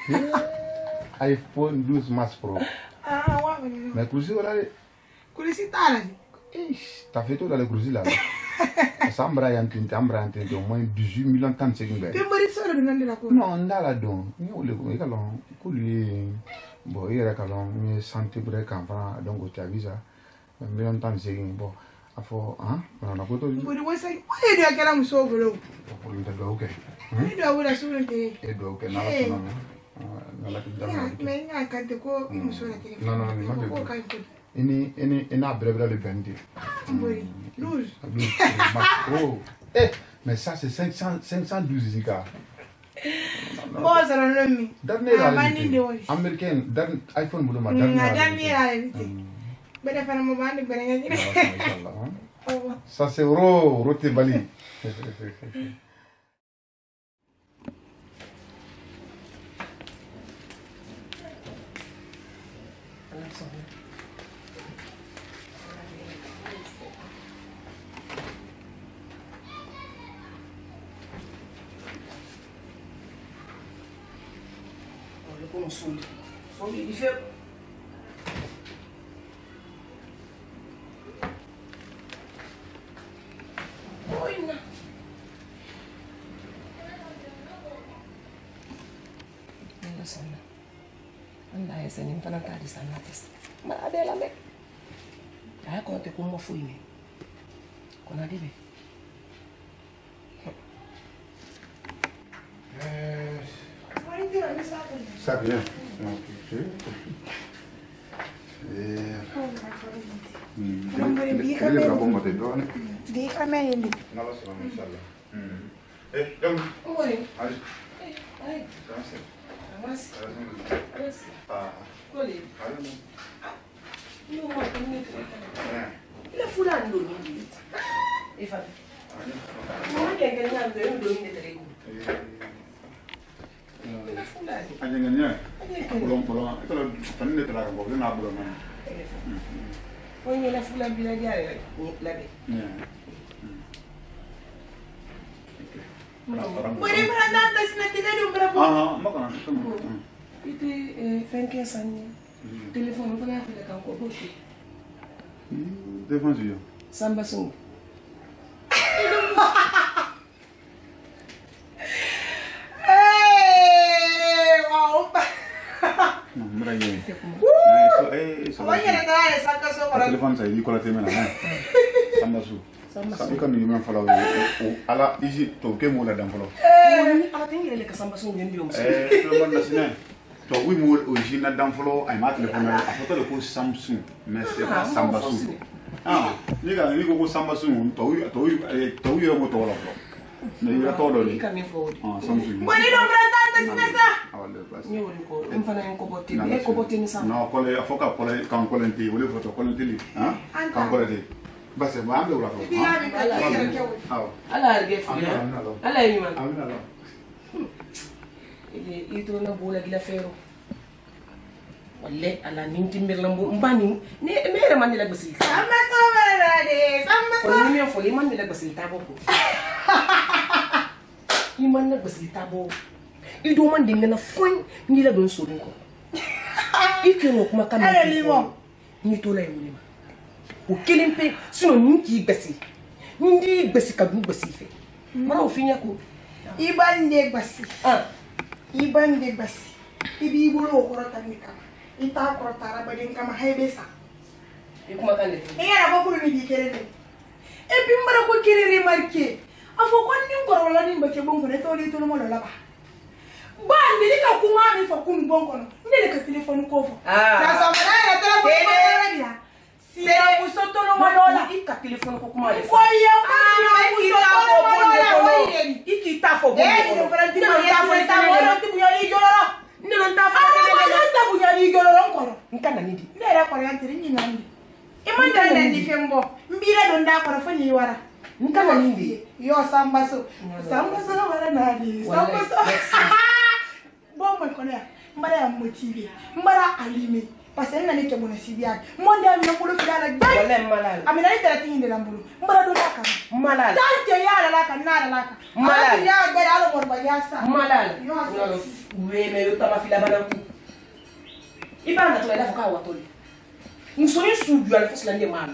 iPhone douze Max Pro Ah, wa bani. mais cruzi wala le Kulisi tala ni. t'as fait tout dans le cruzi là ça ambra yantinte ambra yantinte au moins dix-huit millions tan secondes Be mari solo do nande la ko. non ndala don ni ole ko ka lon ko li bon ira ka lon ni santé bre ka fa donc tu avisa million tan secondes bon afo hein na ko to Buri wa san. Wa ye do akela muso bolo. ko nda do okay Ni do wala solo ke. e do okay na la ko na la ko Ya, dama me nya kante ko muso la telefone. Non, non, non, non, Ko non. kan ko. ini ini ina brevra le bandi Buri. douze. oh eh mais ça c'est cinq cents cinq cent douze zika Bo sala no mi. dernier Ah, bani de wori. américain dernier iPhone bulu ma Na dernier dan mi ala ni. Be da fana mo bandi be nga ni. Oh. ça c'est ro rote bali Como soli. Soli di fe. Oina. Nella sonna. Andai se ne fana ka di sanna tes. Ma adela me. Ai ko te kuma fu ine. Kona dibe. ça bien ok ele pra bomba de dona Di amene ndi. na la sala inshallah eh jam Oi. ai Ai. ça c'est Mas. Mas. ah Koli. allez Io mo ko ni. eh Ila fulani ndo ni. Ifa. Mo ke ke na ndo ndo ni tere ko. Ila fulani. anyanganya bolong bolong itu lo fan de la ko na bolong man Fo ni la fulani bila dia ni la be. Buri mara nanda sina tine do bra bo. ah makana Ite eh fenke sani. Telefono fana file kan ko boshi. defense yo Samba sungu. téléphone ça il collecte maintenant samba su samba kan ni men fala ala isi to ke mo la dan falo eh ala tin yele ka samba su ngendi yom eh to man na sine to wi mo original dan falo ay ma téléphone a photo de ko Samsung mais c'est pas samba su ah ni ga ni ko samba su to wi to wi to wi mo to la falo mais il a to do ni ah Samsung Boni do brata sinasa ni woni ko dum fana en ko botti e ko botti ni sam non ko le afoka ko le kan ko lenti wole photo ko lenti hein kan ko lenti bas ba am do la ko ala arge fu ala yi man amina la ile ito na bola gila fero walle ala nin timbir lambo mbani ne mere man la basil Samba so berade samba so ko ni me fo li man la basil tabo ko ni man la basil tabo ido man dinga na fon ni la don so ko ikeno kuma kan ni to la yuni ma o kelimpe sino ni ki basi ndi basi ka du basi fe mara o finya ko ibande basi ah ibande basi ibi bulo ko rata ni kama ita ko rata rabadin kama haybesa e kuma kan ne e yana ko kulu ni bi kere ne e bi mbara ko kere remarque afo ko ni ngoro wala ni mbake bongo ne to li to mo la ba ba ni ka kuma mi fa kun bongo no ni ka telephone ko fo na so ma na telephone ko ya si na muso to no mo la ka telephone ko kuma le fo ya ma si na muso to no mo la iki ta fo bongo eh ni fara ti mo ta fo ta mo ro ti bu ya ni joro ni non ta fo ni ta bu ya ni joro ko nkana ni di ne ra ko ya tiri ni nandi e man da na ni fembo mbira don da ko fo ni wara nkana ni di yo samba so samba so wala na di samba so bon mo ko ne mbara ya motivé mbara alime parce que nani ke bona sibia monde am na bulu fidala dai wala malal amina ni tara tingi de lambulu mbara do laka malal tante ya la laka na la laka malal ya ga ala mo ba ya sa malal yo we me yo tama fila bana ku ibana to la foka watoli musoni suju ala fosla ndi malo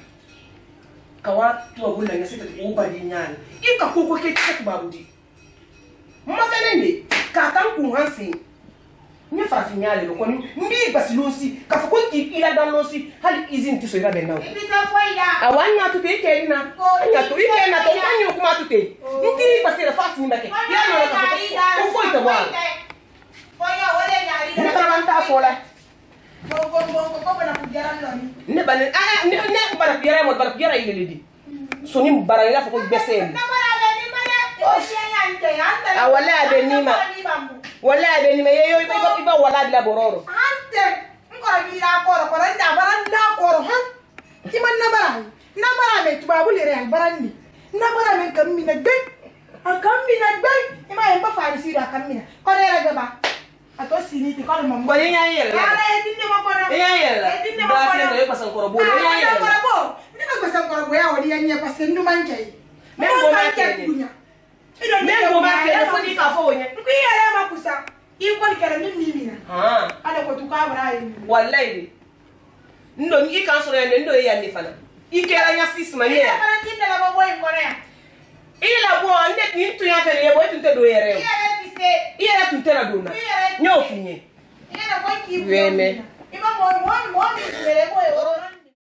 kawa to bulla nga sita ko bari nyani ika koko ke tsak babudi masalende ka tan ku hansi ni farafi nyale lo koni mbi basilosi ka foko ki ila dalosi hali izin tiso ira benna ni ta foida awanya tu ke ke na anya tu ke na to manyo kuma tu te ntiri basira fasi ni mbake ya no ka ko ko ita bwa foya wale nyari ni taranta fola ko ko ko ko bana kujaran lo ni ne bane ah ne ne ko bara yara mo bara yara ile ledi so ni bara ila foko besel na bara be ni mane o ya ya nte ante ah wala be ni ma wala be ni me yo iba iba wala bila bororo ante ngora bi la ko ko nda bara nda ko ha ti man na bara na bara me tubabu le real barandi na bara me kam mi na gbe akam mi na gbe ima en ba farisi da kam mi na ko le ra ba ato sini ti ko mo ko ni nya yele ala e ti ne mo ko na e nya yele e ti ne mo ko na ba ke pasan koro bo e nya yele ko bo ni ka pasan koro bo ya wodi ya nya pasen ndu man kai me go ma ke kunya me go ma ke fo ni ka fo nya ku ya la makusa i ko ni kala min mimi na ha ala ko tu ka bara yi wallahi ndo ni kan so ne ndo ya ni fana ikera nya sis mani ya ala tin la bo boy ko ne ila bo ande ni tu ya fere ye bo tu te do yere ira tu te na do na nyo finye ira ko ki weme iba mo mo mo mi fere ko e oro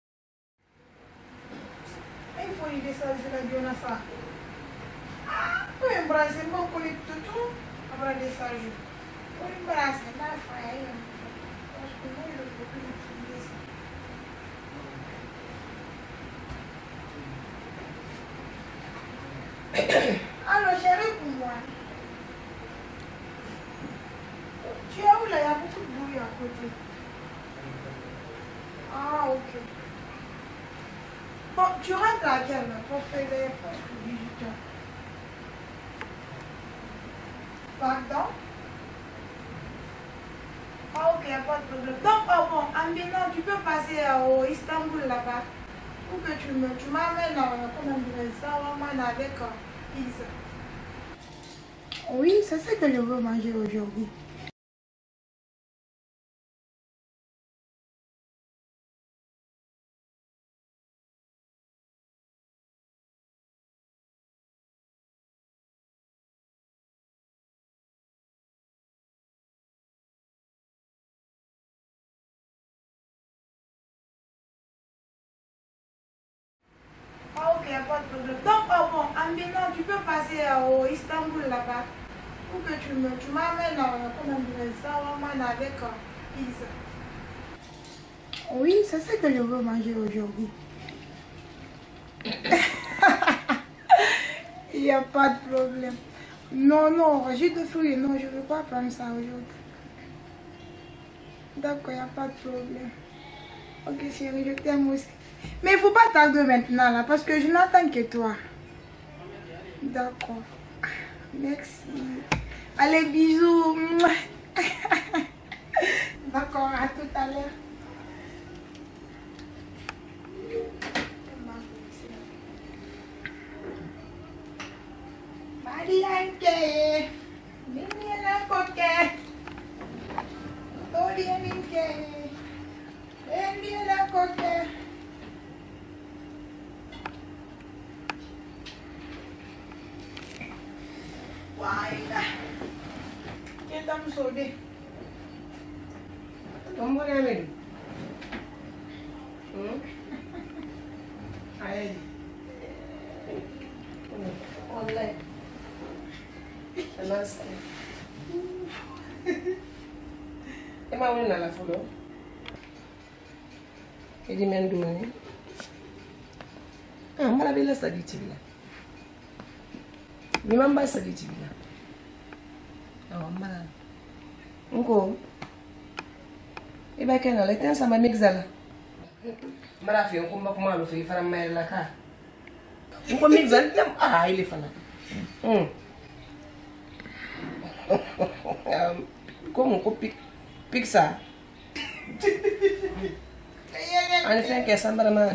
ai foi de sa de la diona sa ah o embrace mo ko ni tutu abra de sa ju o embrace na fa aí acho que não é do que isso alors chérie pour moi tu es où là, il y a beaucoup de bruit à côté. Ah, ok. Bon, tu rentres à quelle heure pour faire les dix-huit heures? Pardon? Ah, ok, il n'y a pas de problème. Donc, oh, bon, Ambina, tu peux passer au Istanbul là-bas. Ou que tu me, tu m'amènes à, comment dire ça, avec euh, pizza. Oui, c'est ça que je veux manger aujourd'hui. pas de problème. Donc, oh bon, Amina, tu peux passer au Istanbul là-bas pour que tu me, tu m'amènes comme un sawaman avec pizza. Oui, c'est ce que je veux manger aujourd'hui. Il n'y a pas de problème. Non, non, jus de fruits, non, je ne veux pas prendre ça aujourd'hui. D'accord, il n'y a pas de problème. Ok chérie, je t'aime aussi. Mais il ne faut pas tarder maintenant là, parce que je n'attends que toi. D'accord. Merci. Allez, bisous. D'accord, à tout à l'heure. Marianke, Miniela Coque, Orianinke, Miniela Coque. Waïda, qu'est-ce que tu sauvé? Comment est-ce que Allez. Wallahi. Alas. Ema wuli na la fulo. Edi mendoni. Ah, mara bila saditi bila. Ni mamba saditi bila. Ah, mara. Ngo. Iba kana la tensa ma mixala. Mara fi nkumba kuma lo fi fara mai la ka. Ngo mixal jam ah ile fana. Mm. um, como com pizza. Ani fɛn kɛ sanbara ma.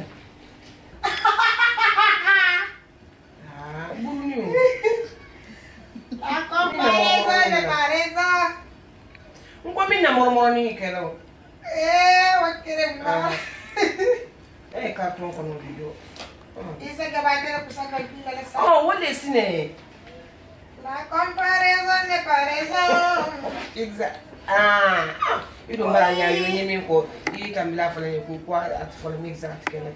Ah, bulu. La comparaison de comparaison. Nko mi na mɔrɔmɔrɔ ni kɛlɛ o. Eh, wa kere ma. Eh, carton kɔnɔ bi do. Isa que vai ter que sacar aqui na sala. Oh, wole sine. La comparaison de comparaison. Exact. Ah, you don't buy your name ko. You can be laughing at you ko at for the mix at kɛlɛ.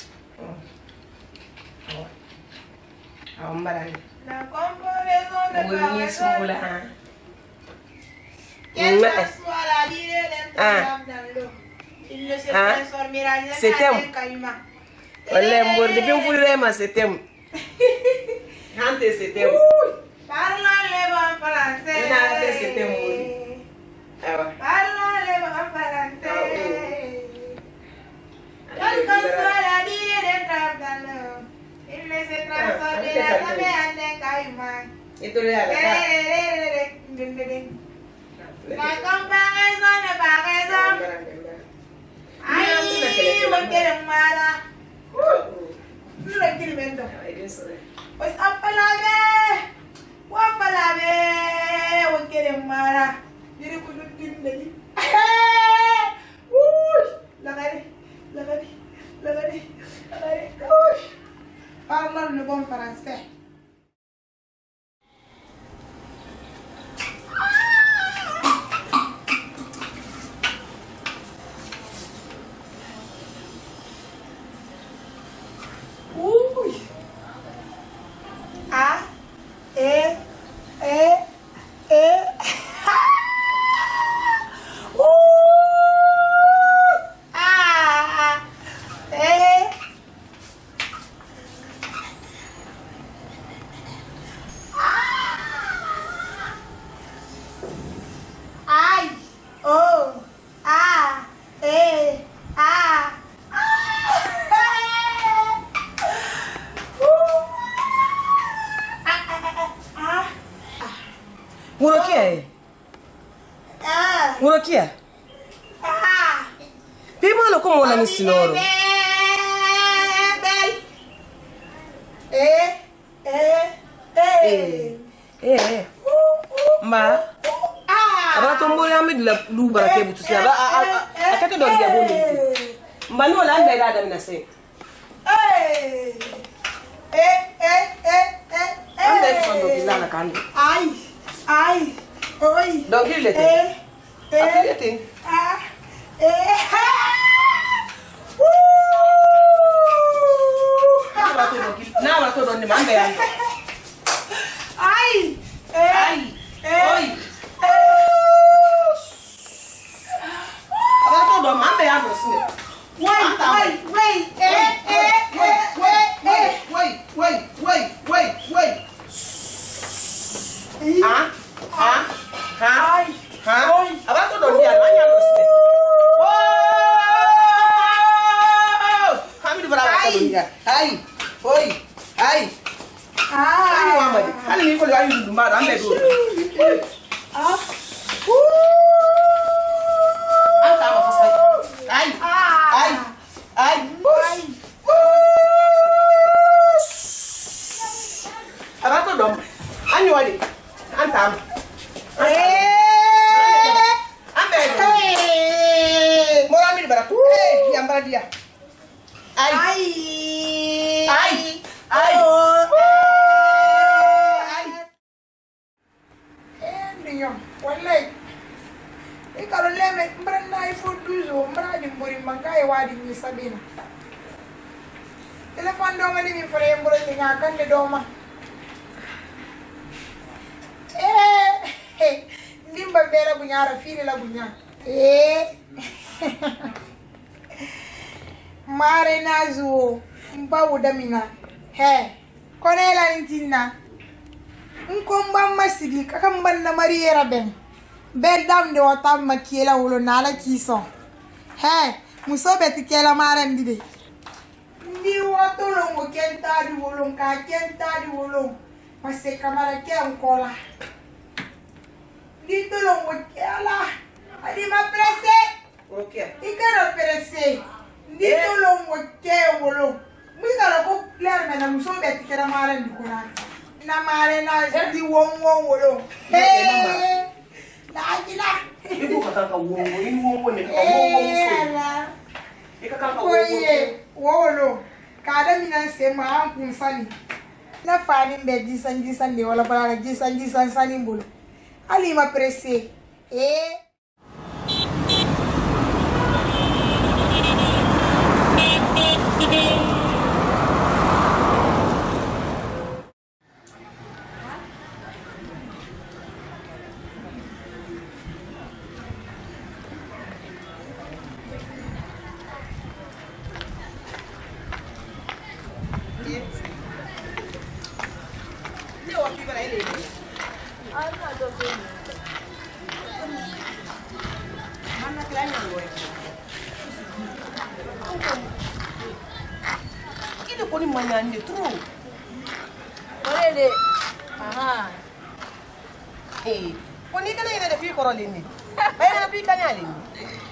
Oh. Ah, mbara. La comparaison de comparaison. Quelle que soit la durée d'un programme dans l'eau, il ne se transformera jamais en caïman. Olha, amor, de bem fui mas setembro. Antes setembro. Parla-le en français. Antes setembro. Parla-le en français. Quelle que soit la durée d'un programme dans l'eau, il ne se transformera jamais en un caïman. Itu dia lah. La comparaison n'est pas raison. Aïe, on quiere mala. No lo quiere vendo. Pues apalame. Wapalame. On quiere mala. Dire que no tiene. Uy, la gare, la gare, la gare, la gare. Uy. Parle le bon français. Murokia? Ah. Murokia? Ah. Pima lo como la misinoro. Eh, eh, eh. Eh. Ma. Ah. Aba tombo ya mi la lu barake butu si aba akate do dia bo mi. Mba no la nda da mi na se. Eh. Eh, eh, eh, eh. Anda ko ndo bila na kando. Ai. Ai. Oi. Donc il était. Eh. Eh. Il était. Ah. Eh. Na ni mambe ya. Ai. Ai. Oi. Aba to do mambe ya no sine. Wait, wait, wait. Eh, eh, Wait, wait, wait, wait, wait, wait, wait, wait. Ah, ah, ah. Ai. Ah. Aba to do ni anya no sine. Oh! Kami di berapa tu dia? Hai. Oi. Hai. Ah. Ani wa madi. Ani ni ko le ayu du ma ambe do. Ah. Anta ma fasai. Ai. Ai. Ai. Ai. Aba to dom. Ani wali. Anta am. Eh. Ambe do. Mo ami di berapa? Eh, yang bara dia. Ai. Ai. Ai. Ai. Ndiyo, wallahi. Ikalo leme mbrana ifo duzo mbradi mbori mangai wadi ni sabina. Telefon doma ni mi fere mboro ni ngakande doma. Eh, eh, ndimba bela bunyara fili la bunya. Eh. Mare nazo mbawu damina. He, konela ntinna. Nkomba masigi kakamban na mariera ben. Bedam de watam makiela wolo nala kiso. He, muso beti kela marendi de. Ndi wato longo kenta di wolo ka kenta di wolo. Pase kamara ke onkola. Ndi to longo kela. Adi ma presse. Okay. Ikaro presse. Ndi to longo ke wolo. Mwikalo ko player mena muso beti kela marendi kuna. Na mare na di won won wolo. Eh. La gila. Ibu kakak kau wong, ini wong ni kakak wong wong musuh. Ika kakak wong. Oye, wolo. Kada mina sema ampun sani. Na fani mbe jisan jisan de wala bala jisan jisan sani mbulu. Ali ma presse. Eh. Koni manyande trop. Olele. Aha. Eh, koni kana ina da fi korolini. Bai na fi kanyale ni.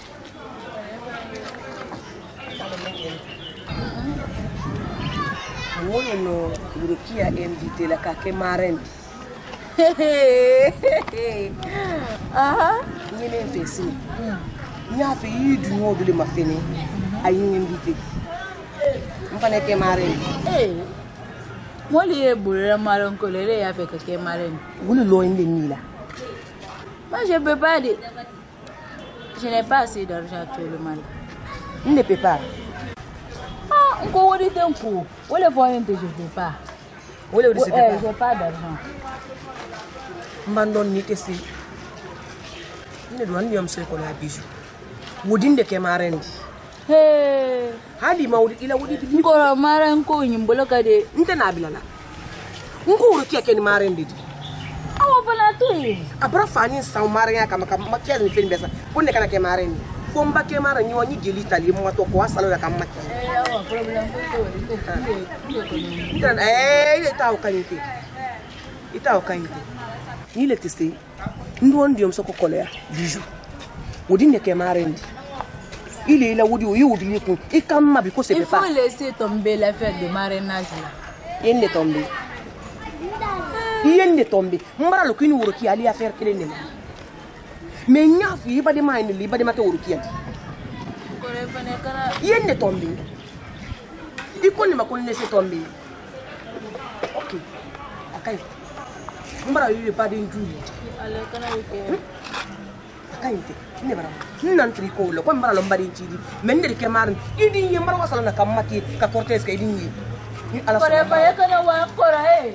Wono no urukia invite la kake marendi. Aha. Nyene mfesi. Nya fe yidu no dule mafeni. Ayi invite. Mfane ke marendi. Eh. Moli e bourre maron colère ya fait que marraine. Vous le loin de ni là. Moi je peux pas dire. Je n'ai pas assez d'argent actuellement. Il ne peut pas. Ah, on peut dire un coup. Où le voyant que je ne peux pas. Où le voyant que je n'ai pas d'argent. Mandon ni que si. Ne doit ni am se ko la bijou. Wudinde ke marendi. Hey. Hadi ma wudi ila wudi bi ko maran ko nyimbola kade. Nte na bilala. Nko wuri ke ken marendi. Awa fala to yi. Abra fani sa maran kama kama makiya ni film besa. Kunne kana ke marendi. Ko mba ke maran nyo nyi geli tali mo to ko asalo ya kama makiya. Eh awa problem ko to. Ntan eh ile taw kanite. Itaw kanite. Ni le testi. Ndo ndiom soko kolea bijou. Wudinde ke marendi. Il est là où il oublie qu'on et quand ma biko c'est pas. Il faut laisser tomber l'affaire de marrainage là. Il est tombé. Il est tombé. Mbara lo kini wuro ki ali affaire kele ne. Mais nya fi ba de ma ni li ba de ma te wuro ki andi. Ko le fane kana. Il est tombé. Il connaît ma connaît laisser tomber. OK. Akai. Mbara lui pas d'injuri. Ale kana wike. Akainte. Ne bara nan tri ko lo ko mbara lo mbari ci di men de ke maran idi yi mbara wasala na kam maki ka cortez ka idi yi Ni ala Kore sɔnna fa ye kana wa kora eh.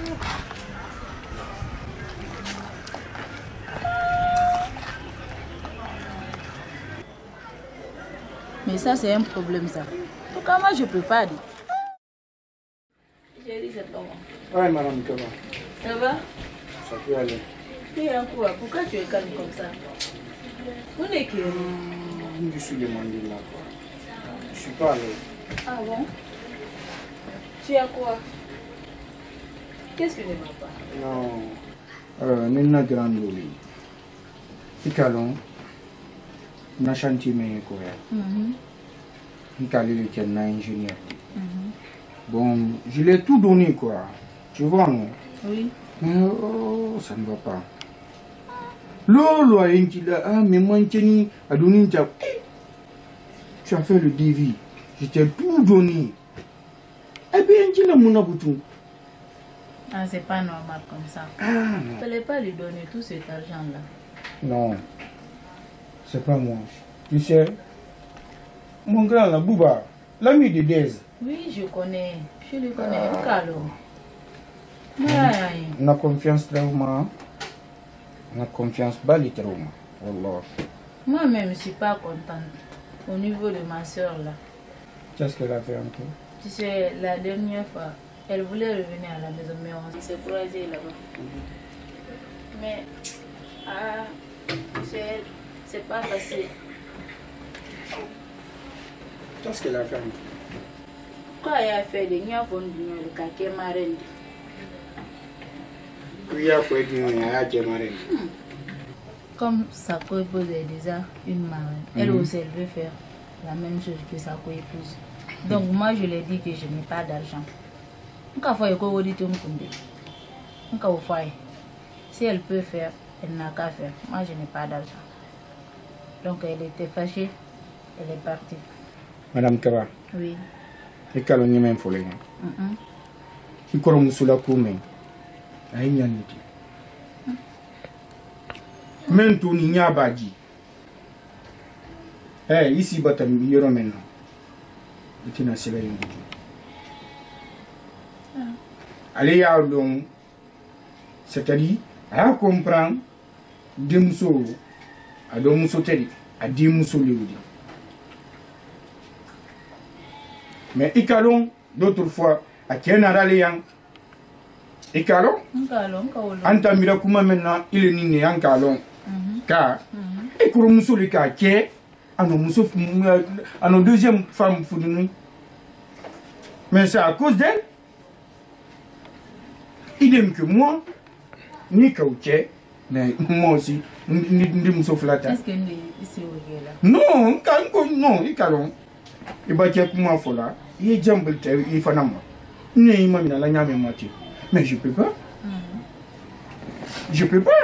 Mais ça, c'est un problème, ça. En tout cas, moi, je peux pas dire. Chérie, c'est comment? Ouais, madame, ça va. Ça va? Ça peut aller. Tu es en quoi? Pourquoi tu es calme comme ça? Où est qui? Je suis demandé là, quoi. Je suis pas allé. Ah bon? Tu as quoi? Qu'est-ce que tu n'aimes pas? Non. Euh, nina grande loli. Ikalon. Na chantier mais quoi. Mhm. Ikali le tien na ingénieur. Mhm. Bon, je l'ai tout donné, quoi. Tu vois, non? Oui. Mais oh, ça ne va pas. Lolo a là, ah, mais moi, tu as donné, tu as fait le devis. Je t'ai tout donné. Et bien, tu l'as mon aboutou. Ah, c'est pas normal comme ça. Ah, Il non. ne fallait pas lui donner tout cet argent-là. Non, c'est pas moi. Tu sais, mon grand, la Bouba, l'ami de Dez, Oui, je connais. Je le connais. Calme. Ouais. on a confiance dans moi. On a confiance dans les traumas. Wallah. Moi-même, je ne suis pas contente au niveau de ma soeur là. Qu'est-ce qu'elle a fait encore? Tu sais, la dernière fois, elle voulait revenir à la maison, mais on s'est croisés là-bas. Mais, ah, tu sais, c'est pas facile. Qu'est-ce qu'elle a fait encore? Quand elle a fait des niais fonds le caquet marine. Oui, il faut être une marine. Comme sa co-épouse est déjà une marine, elle Mhm. aussi elle veut faire la même chose que sa co-épouse. Donc moi je lui ai dit que je n'ai pas d'argent. Si elle peut faire, elle n'a qu'à faire. Moi je n'ai pas d'argent. Donc elle était fâchée, elle est partie. Madame Kaba, Oui. et quand on y met un folie, Mhm. il croit que la commune. Aïe, n'y a pas. Même tout n'y a pas dit. Eh, ici, bah, t'as mis le maintenant. Et tu n'as pas le allez, à l'homme, c'est-à-dire, à comprendre, des mousseaux, à deux mousseaux, à dix mousseaux, mais Ikalon, d'autres fois, à quel Naraléan, Ikalon, Anta Mirakuma maintenant, il est né en Kalon, car, et pour Moussou le cas, qui est, à nos Moussou, à nos deuxième femme, mais c'est à cause d'elle. Idem que moi, ni Kauché, mais moi aussi, ni Moussou Flata. Est-ce que nous ici au là? Non, non, Ikalon. Il va dire comment il faut là. Il est jambé, il faut n'avoir. Il m'a mis dans la nyame moitié. Mais je peux pas. Je peux pas.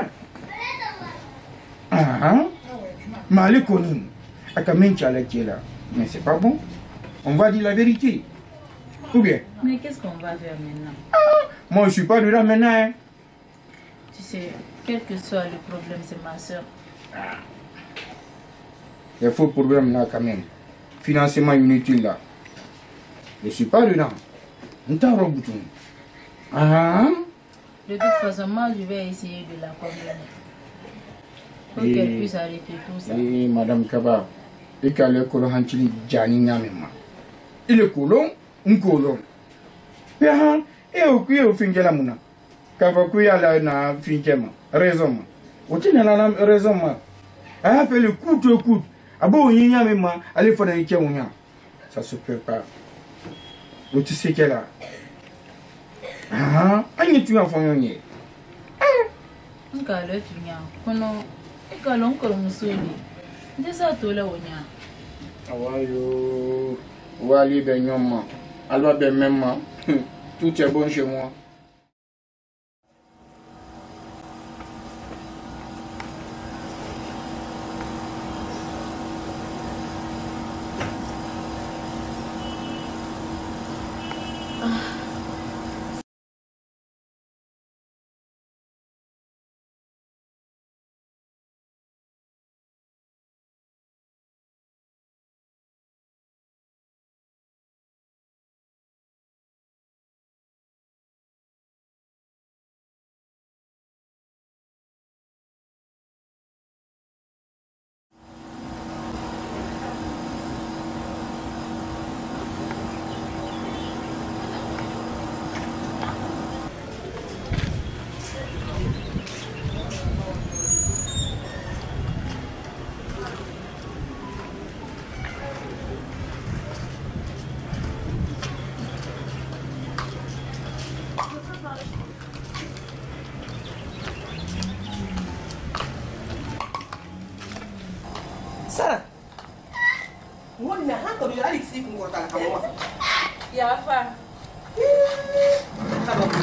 Ah ah. Mais elle connaît. À quand même tu as là. Mais c'est pas bon. On va dire la vérité. Ou bien? Mais qu'est-ce qu'on va faire maintenant? Ah, moi je suis pas de là maintenant. Hein. Tu sais, quel que soit le problème, c'est ma soeur. Ah. Il y a faux problème là quand même. Financement inutile là. Je suis pas dedans. On t'a rebouton. Ah. De toute façon, moi je vais essayer de la convaincre. Pour Et- qu'elle puisse arrêter tout ça. Eh, Madame Kaba, et qu'à l'école Hantili Djani Nyamema. Il est colon, un colon. Bien, et au cuir au fin de la mouna. Kava kuya la na fin de ma. Raison. Au tina la raison. Elle a fait le coup de coup. Abo Nyamema, allez faire un kiaounia. Ça se peut pas. Où tu sais qu'elle a. Ah, aïe, tu as fait un yé. Nka le tunya, kono, eka lonko musuli. Ndesa tola wonya. Awayo, Wali ben yoma, Alba ben même, tout est bon chez moi. si kun ko ta ka mo Ya fa. Kaba.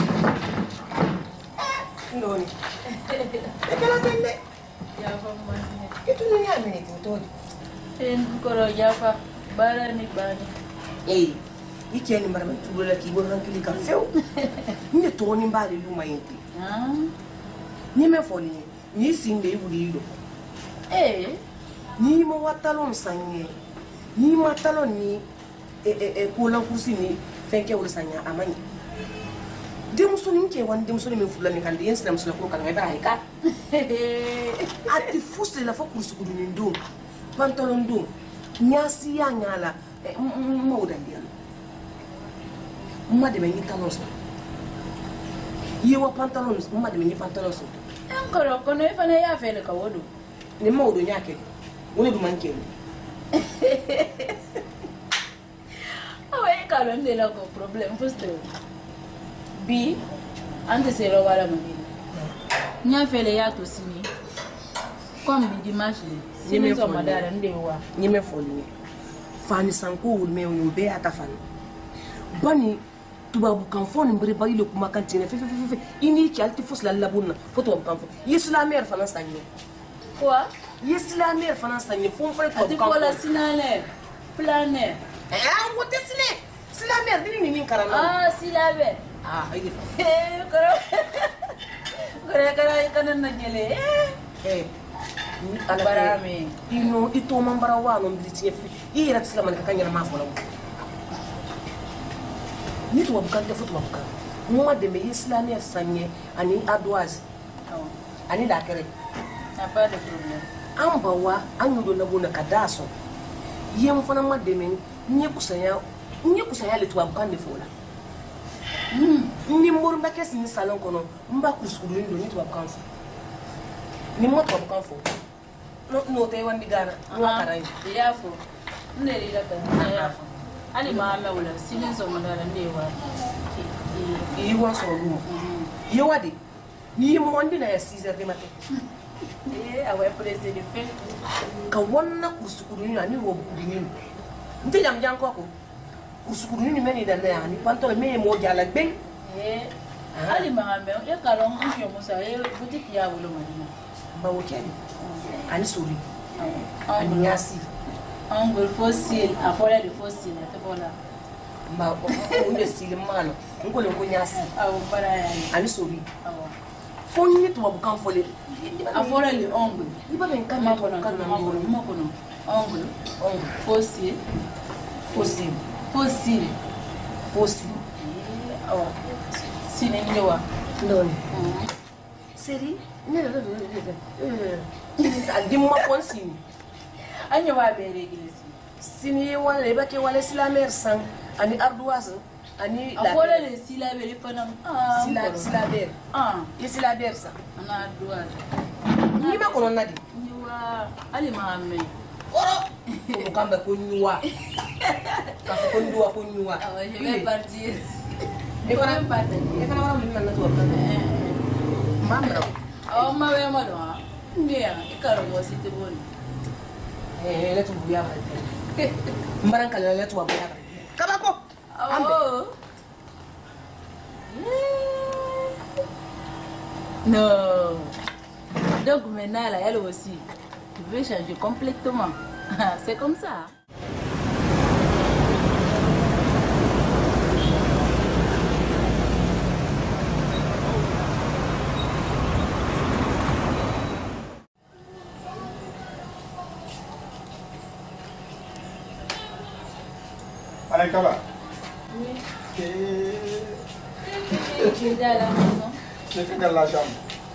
Ndoni. E kala tende. Ya fa ma. Itu ni ya me to to. En koro ya fa. Bara ni bani. Eh. Iki ni mara tulo la ki bo hankili ka feu. Ni to ni mbali luma yenti. Ah. Ni me foli ni sinde wuri do. Eh. Ni mo watalon sanye. Ni matalon ni e e e ko lan kursi ni fenke wuri sanya amani. Demuso ni nke wan demuso ni me fulani kan de yensina musula ko kan ba ka. Ati fuste la fa kursi kudu ni ndo. Pantalon ndo. Nyasi ya nyala mo udandia. Mma de me ni talon so. Yewa pantalon mma de me ni pantalon so. Encore kono e fana ya fele ka wodo. Ni ma wodo nyake. Woni du manke. Awe ka lo ndela ko problem fuste. Bi ante se ro wala mbi. Nya fele ya to sini. Comme bi dimanche. Sini so madara ndewa. Nyime foli. Fani sanko wul me woni be atafani. Bani tubabu kan fo ni mbere bari le kuma kan tine fe fe fe fe ini ki alti fos la labunna fo tubabu kan fo islamer fana sanye Quoi? islamer fana sanye fo fo Ati tubabu kan ko la sinale. Planer. eh wote sile islamer dini ni min karana Ah, silabe. ah ay defa Eh, koro. Koro kara kana na gele. eh ala Barame. ino ito mambara wa no mbiti fi ira islamer ka kanyana ma fo la ni tubabu kan te fo tubabu kan mo de me islamer sanye ani adouaz Oh. ani dakere N'a pas de problème. an bawa an yudo na bona ka daso yem fana ma de men nye kusanya nye kusanya le tuwa kan de fola mm ni mor ba kesi ni salon kono mba kusuru ndo ni tuwa kan fo ni mo tuwa kan fo no no te wan digana no karai Ya fo. Ndeli la ka. Ya fo. Ali ma me wala sinin so madara ndewa. yi wan so lu yi wadi ni mo wandi na ya six heures de matin Eh, awe presse de fait. ka wonna kusuru ni ani wo budini nte jam jam ko ko kusuru ni meni da na ani pantole me mo jala gben Eh. Ali ma me e kalon nyo musa e boutique ya wolo madina. ba wo keni ani sori Ani ani yasi angol fossile, a fola de fossile, te fola. ma o de sile mano ngole ko nyasi Awo para ya. ani sori Awo. fonni to bu kan fole A fola le ongle. iba ben kan Ma to kono kan kono na ongle, ngoro ma kono. Ongle, on fossile, fossile fossile. fossile Awo. Sine ndewa. ndoni seri ne ne ne al dimma fonsini Anya wa be reglesi. sini wala ba ke wala silamer san ani ardoise ani A fola le sila be le fana. Ah. sila silaber Ah. e silaber sa Ana doa. ni ma kono nadi Niwa ali ma me. oro ko kamba ko nyuwa ka ko nyuwa ko nyuwa Awo je vais partir. e fana Fana partir. e fana wala min na to kan mamra Awo ma we ma do. Ndia, ikaro mo site boni. eh le tu buya ba mbaran kala le tu buya ba kabako ambe Oh. Non. Donc maintenant, là, elle aussi, tu veux changer complètement. C'est comme ça. Alain Kaba. Oui. Et Tu es à la maison. j'étais dans la chambre.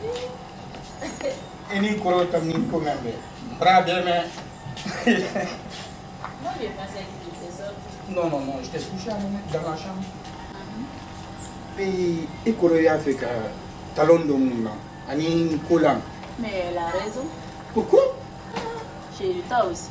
Et ni koro tam ni ko membe. Bras bien mais. Moi, j'ai pensé que tu étais sorti. Non non non, j'étais couché à moment dans la chambre. Et et koro ya fait que talon do mun ani kolam. Mais elle a raison. Pourquoi? Chez toi aussi.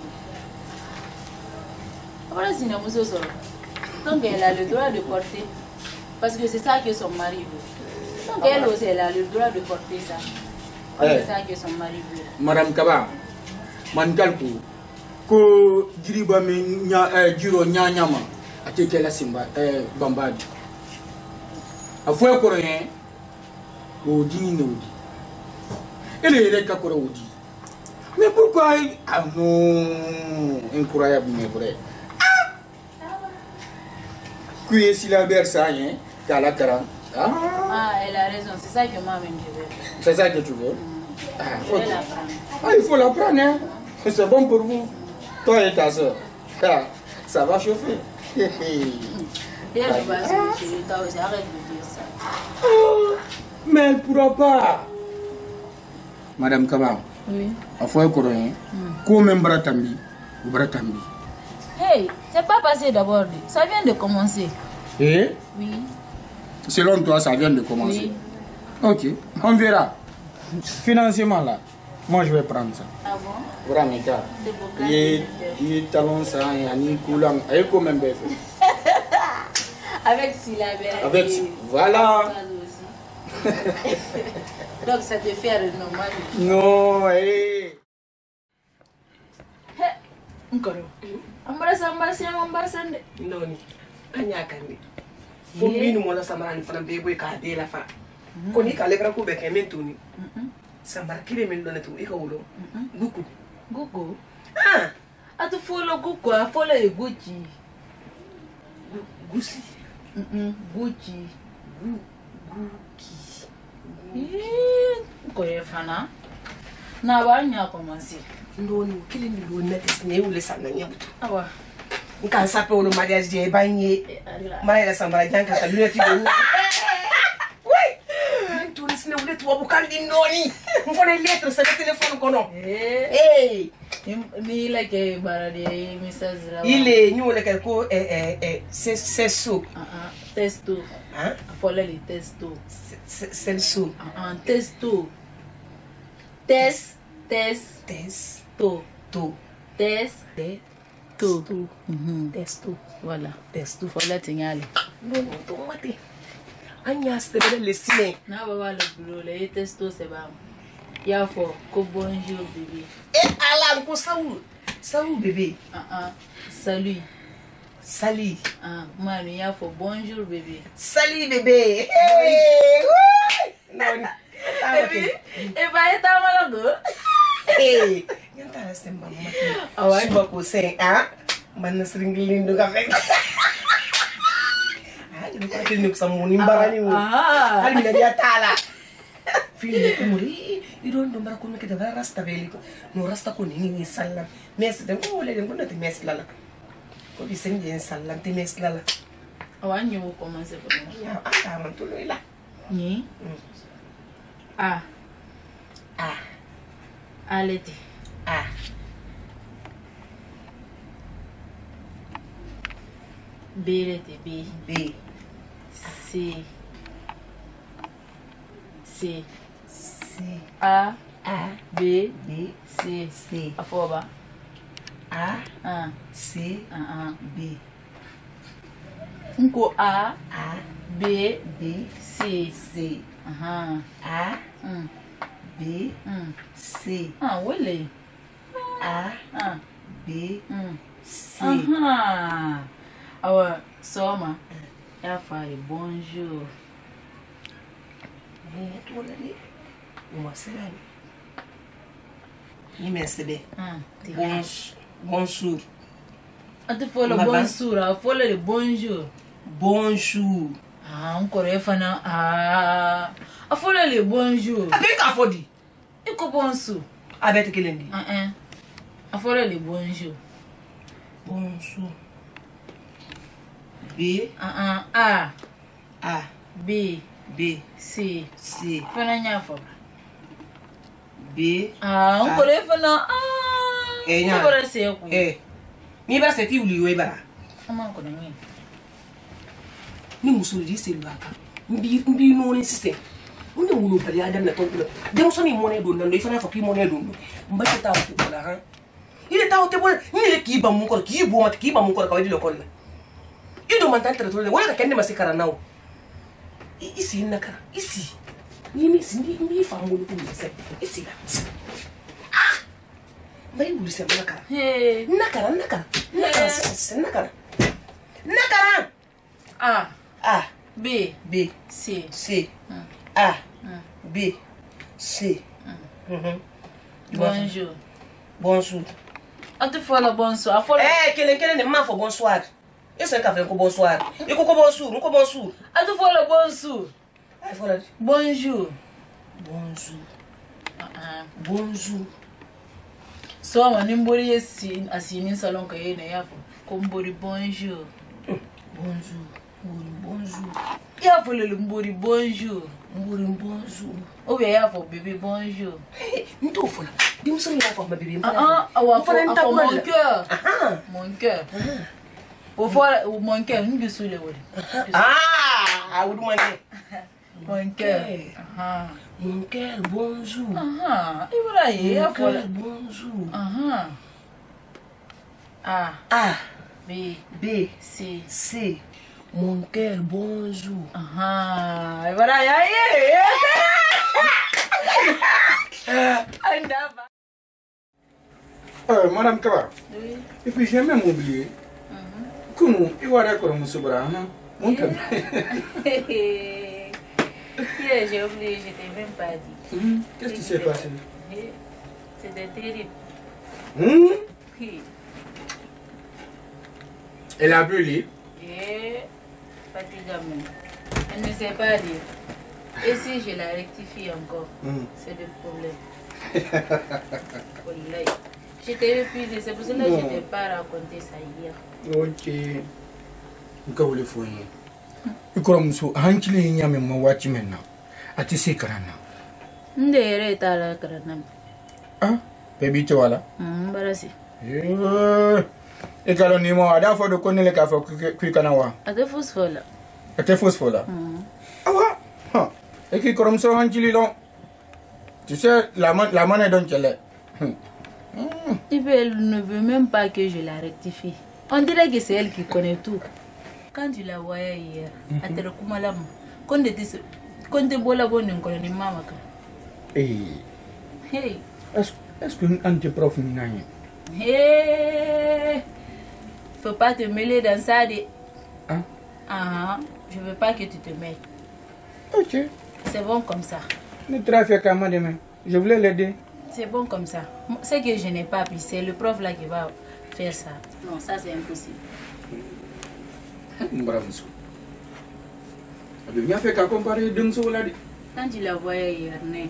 Voilà, si nous sommes solo. Donc, elle a le droit de porter. Parce que c'est ça que son mari veut. Donc, elle aussi, elle a le droit de porter ça. Eh. C'est ça que son mari veut. Madame Kaba, man kalku ko jiriba mi nya eh, jiro nya nyama ateke la simba eh bambadi afo ko ren odi ni odi ele ele ka ko odi mais pourquoi ah non incroyable mais vrai qui est si la bersa hein kala kara ah Ah, elle a raison, c'est ça que moi-même je veux. c'est ça que tu veux ah, Je vais okay. la prendre. Ah, il faut la prendre, hein. C'est bon pour vous. Toi et ta soeur. Ah, ça va chauffer. Et elle va se chérie, toi aussi, arrête de dire ça. Oh, mais elle ne pourra pas. Madame Kaba, Oui. il faut que vous comme un bratambi, ou bratambi. Hey, c'est pas passé d'abord, ça vient de commencer. Eh? Oui. Selon toi, ça vient de commencer. Oui. Ok, on verra. Financièrement là, moi je vais prendre ça. Ah bon? Vraiment, car C'est pour il est il est talon ça, il y a ni coulant, et comme un bœuf. Avec syllabaire. Avec et- voilà. aussi. Donc ça te fait rire normal. Non, eh. Nkoro. Embrasse, embrasse, embrasse. Noni. Anya kandi. Fo minu mo la samara ni fana bebe ka de la fa. Ko ni ka le kra ko be ke men tuni. Samara kire men dona tu e ka wulo. Guku. Gugu. Ah, Atu follow Gugu, I follow a Gucci. gusi. Mm-mm. Gucci. Gu guki. Nkoro fana. Na ba nya commencer. Noni kile ni lo na tesne wule sanna nyabutu. Awa. Nka sape wolo mariage je banye. Mara la samara janka ka luneti de. Oui. Men tuni sine wule tu abukandi noni. Mfone lettre sa téléphone kono. Eh. Eh. Ni like barade Missus Rawa. Ile nyu le ko eh eh eh c'est c'est so. Ah ah. Testo. Hein? Follow le testo. C'est c'est le so. Ah ah. Testo. Test. Test. Test. To. To. Test. De. To. To. Mhm. Testo. Voilà. Testo. Follow tinyale. Non, to mate. Anya stebe le sine. Na baba le bureau le testo c'est ba. Ya fo ko bonjour bébé. Eh ala ko saoul. Saoul bébé. Ah ah. Salut. Sali. Ah, mami ya fo bonjour bébé. Sali bébé. Hey! Non. Bébé, e ba eta malago. Eh, yanta la semba mate. Awa Ba ko sen, ah? Man sringilindo ka fek. Ah, ni ko tin ko sa muni barani wo. Ah. Hali na dia tala. Fini ko muri, i don do mara ko me ke da rasta beli ko. No rasta ko ni ni sallam. Mes de ko le den ko na te mes lala. Ko bi sen den sallam te mes lala. Awa nyo mo commencer pour moi. Ya, aka man to lo ila. Ni. Ah, Ah, alete. ah. Belete B. B. C. C. C. A. A. B. B. C. C. Afoba. A. Ah. C. Ah ah. B. Nko A. A. B. B. C. C. Aha. A. Hmm. B. Hmm. C. Ah, wele. A. Ah. B. Hmm. C. Aha. Awa, soma. Ya fare bonjour. Eh, tu wala ni. Uma serani. Ni mesebe. Ah, Bons. Bonjour. atu follow Madame. bonjour, a follow le bonjour. Bonjour. Ah, encore fana. Ah, a follow le bonjour. Abe ka fodi. Iko bonjour. Abe te kelendi. Ah ah. A follow le bonjour. Bonjour. B. Ah ah. A. A. B. B. C. C. Fana nyafo. B. Ah, encore fana. Ah. Eh, nya. Ko se ko. Eh. Ni bara se ti wuli we bara. Ama ko ngi. Ni musuli di selu aka. Mbi mbi no ni sise. Unde wulu bali adam na to kula. Dem so ni mone do ndo ifana fa ki mone do ndo. Mbate ta ko kula ha. Ile ta o te bol ni le ki ba mu ko ki bo mat ki ba mu ko ka wadi lo kolla. Ido man tantra to le wala ka kende masikara nawo. Isi naka. Isi. Ni mi si ni mi fa mu ko mi se. Isi la. Mbaye wuli se nakara. Hey. Nakara, nakara. Nakara, c'est nakara. Nakara. A. A. B. B. C. C. Mm. A. Mm. B. C. Mm. Mhm. Bonjour. Bonjour. A tu fala bonsoir. Fala. Eh, quel quel ne m'a fait bonsoir. Et c'est un café ko bonsoir. Et ko bonjour, ko bonjour. A tu fala bonjour. Ah, voilà. Bonjour. Bonjour. Uh-uh. Bonjour. So wa nimbori yesi asini salon ka yene yafo. Kombori bonjour. Bonjour. Bonjour. Yafo le mbori bonjour. Mbori bonjour. Ou bien yafo bébé bonjour. Nto fola. Dim so ya fo ma bébé. Ah ah, wa fo mon cœur. Ah. Mon cœur. Au fond, mon cœur, nous sommes sous les word. Ah, où moi Mon cœur. Ah. Mon cœur, bonjour. Ah, et voilà, il y a voilà. Bonjour. Ah. A. A. B. B. C. C. Mon cœur, bonjour. Ah, et voilà, il y a. Euh, Madame Kaba. Oui. Et puis j'ai même oublié. Comment il va d'accord, monsieur Bra? Mon cœur. Hier, j'ai oublié, je t'ai même pas dit. Qu'est-ce qui s'est passé? C'était terrible. Hum? Oui. Elle a brûlé. Et fatigable. Elle ne sait pas dire. Et si je la rectifie encore, Hum. c'est le problème. Wallahi. Je t'ai épuisé, c'est pour cela que je ne t'ai pas raconté ça hier. Ok. Nka wole foye. Ikora muso hankili nyame ma wati menna. Ati se karana. Ndere tala karana. Ah, baby to wala. Mm, barasi. Eh. E kalo ni mo ada fo do konele ka fo ku kana wa. Ate fosfola. Ate fosfola. Mm. Awa. Ha. E ki korom so hankili long. Tu sais la man la man est donc elle est. Et puis elle ne veut même pas que je la rectifie. On dirait que c'est elle qui connaît tout. Quand tu la voyais hier, à te recouper quand tu dis, quand tu bois la bonne, on connaît maman. Eh. Hey. Est-ce est-ce que un de prof ni nanye? Hey. Faut pas te mêler dans ça de. Hein? Ah, je veux pas que tu te mêles. Ok. C'est bon comme ça. Ne trafique pas moi demain. Je voulais l'aider. C'est bon comme ça. C'est que je n'ai pas pu, c'est le prof là qui va faire ça. Non, ça c'est impossible. Bravo. Il a fait qu'à comparer deux sous là. Quand tu la voyais hier, né.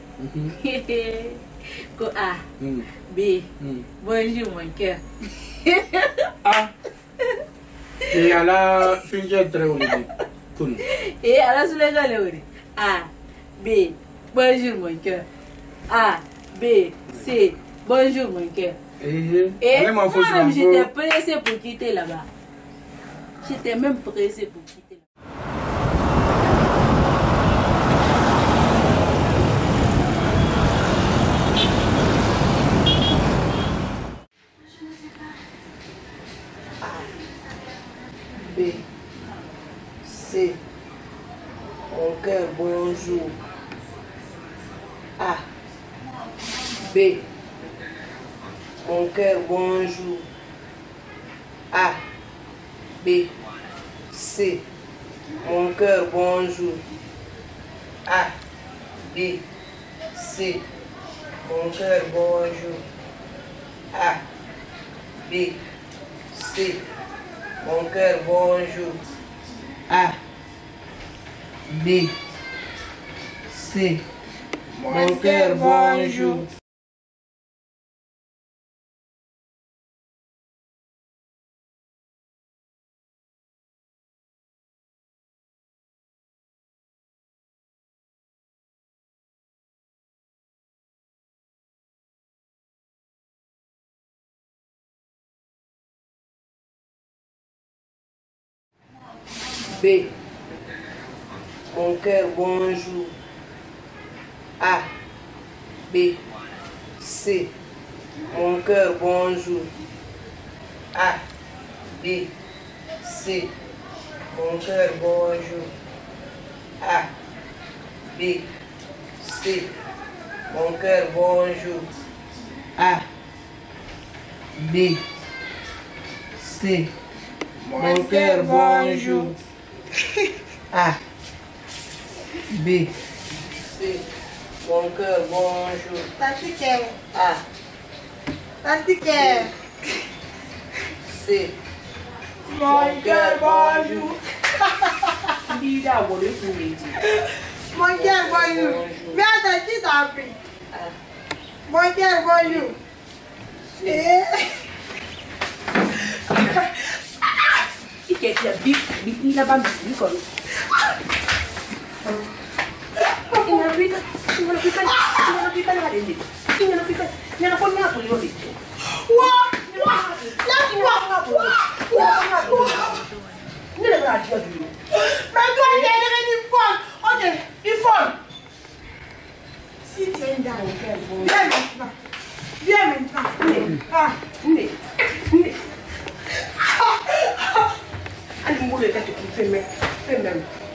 Ko A, Mm. B, Mm. bonjour mon cœur. Ah. Et à la fin j'ai très oublié. Kun. Et à la soulève le A, B, bonjour mon cœur. A, B, C, bonjour mon cœur. Eh. Et Allez m'en foutre un moi-même, j'étais peu. pressé pour quitter là-bas. J'étais même pressé pour quitter là-bas. B. C. Mon cœur, bonjour. A. B. Mon cœur, bonjour. A. B. C. Mon cœur, bonjour. A. B. C. Mon cœur, bonjour. A. B. C. Mon cœur, bonjour. A. B. C. Mon cœur, bonjour. B. Mon cœur, bonjour. A. B. C. Mon cœur, bonjour. A. B. C. Mon cœur, bonjour. A. B. C. Mon cœur, bonjour. A. B. C. Mon cœur, bonjour. A. B. C. Mon cœur, bonjour. Tanti Kem. A. Tanti Kem. C. Mon cœur, bonjour. Bida wole kuleji. Mon cœur, bonjour. Viens Tanti Tapi. Mon cœur, bonjour. Eh. Ike tia big big ni laba mi ko. Ina rika, ina rika, ina rika na hadi. Ina rika, ina ko nya ko yo di. Wah, wah. Lagi wah. Wah. Ni le bra dia bi. Mais toi, tu es devenu folle. Ok, il folle. Si tu es dans le cœur, viens maintenant. Viens maintenant. Ah, Ni. Ni. Ali mo le ka to ku feme. Feme.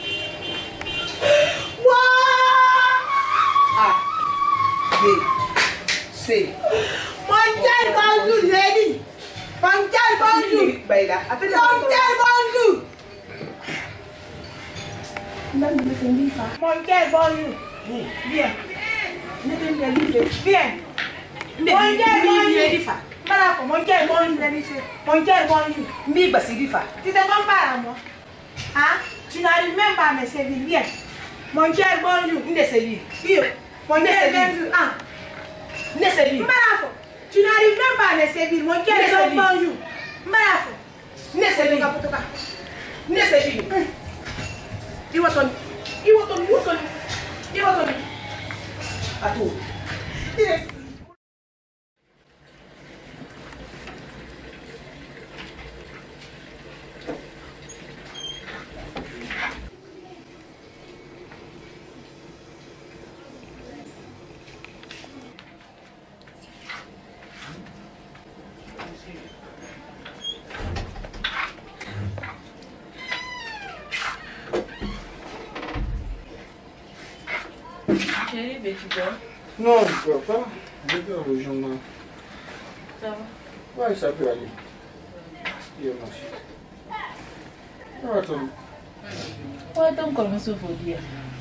wah. A. B. C. Mon cœur, bonjour, lady. Mon cœur, bonjour. Baila. Appelle Mon cœur, bonjour. Nan me sendi fa. Mon cœur, bonjour. Viens. Ne dem ya li. Viens. Mon cœur, bonjour. Voilà, mon cœur, bonjour. Mon cœur, bonjour. Mi basiri fa. Tu te compares à moi? Hein? Tu n'arrives même pas à me servir. Viens. Mon cœur, bonjour. Nde sebi. Viens. Mon cœur, bonjour. Ah. Ne sebi. Malafo. Tu n'arrives même pas à me servir. Mon cœur, Merci. bonjour. Malafo. Ne sebi. Ne sebi. Iwaton. Iwaton. Iwaton. Iwaton. Ato. Yes. Chérie, veux-tu boire? Non, je ne peux pas. Je peux rejoindre. Ça va? Oui, ça peut aller. Dieu merci. Attends. Ouais, donc, comme ça, faut dire.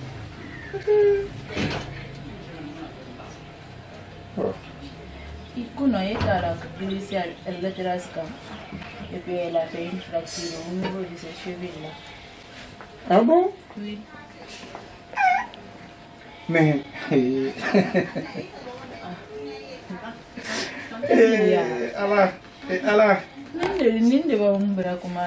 Oh. Il connaît la police, elle l'a terrasse. Et puis, elle a fait une fracture au niveau de ses cheveux là. Ah bon? Oui. Mais. Eh, Allah. Eh, Allah. Ninde va umbra comment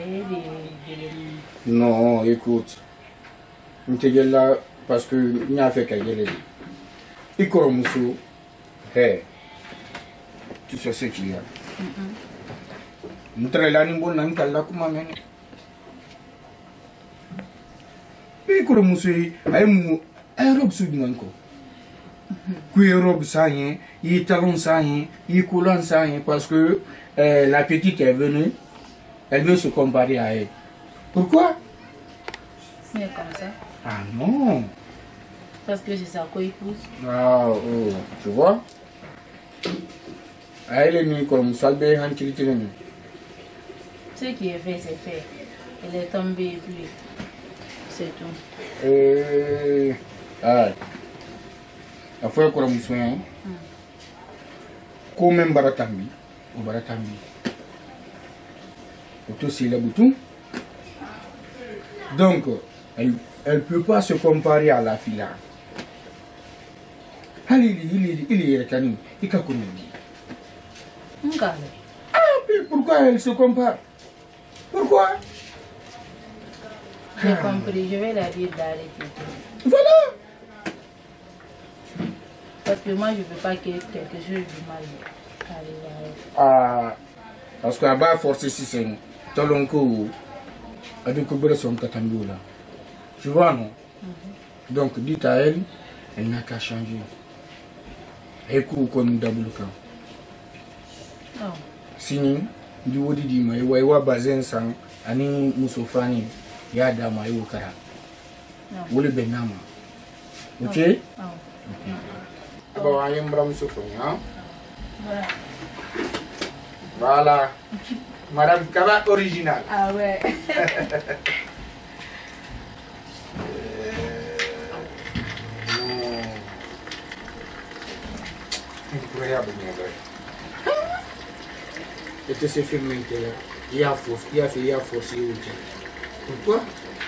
Non, écoute. Je te dis là parce que il n'y a fait qu'à y aller. Il comme ça. Hey. Tu sais ce qu'il y a. Nous travaillons bon nan kala kuma men. Il comme ça, ay mu ay robe sud nan ko. Kui robe ça hein, il talon ça hein, il coulant ça hein parce que euh, la petite est venue, elle veut se comparer à elle. Pourquoi? C'est comme ça. Ah non. Parce que c'est sa co-épouse. Ah oh, tu vois? Elle est née comme ça, elle est en train. Ce qui est fait, c'est fait. Elle est tombée et puis c'est tout. Eh, ah. La fois qu'on a besoin, comme même baratambi, ou baratambi. Auto c'est la bouton. Donc, elle ne peut pas se comparer à la fille là. Il est, il est, il est recanu, il est connu. Ah, puis pourquoi elle se compare? Pourquoi? J'ai compris, je vais la dire d'arrêter. Voilà. Parce que moi, je ne veux pas que quelque chose de mal arrive à elle. Ah, parce qu'à bas forcer si c'est un talonco, à découvrir son catambou là. Tu vois, non? Mm-hmm. Donc, dites à elle, elle n'a qu'à changer. Écoute comme d'abord. Non. Sinon, du haut de Dima, il y a bazin sang, ani musofani, ya dama yo kara. Wole benama. Ok? Non. Bon, I am Bram Sofoni, hein? Voilà. Voilà. Madame Kaba original. Ah ouais. Incroyable, mon gars. C'était ce film là. Il a forcé, il a fait, il a forcé. Pourquoi?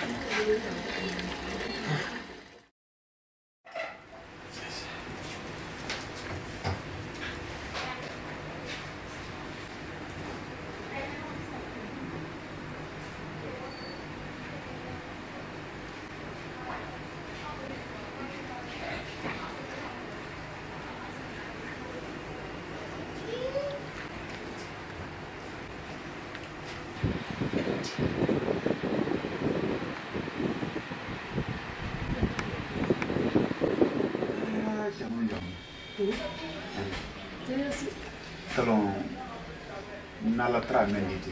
Kalau nala tra menditi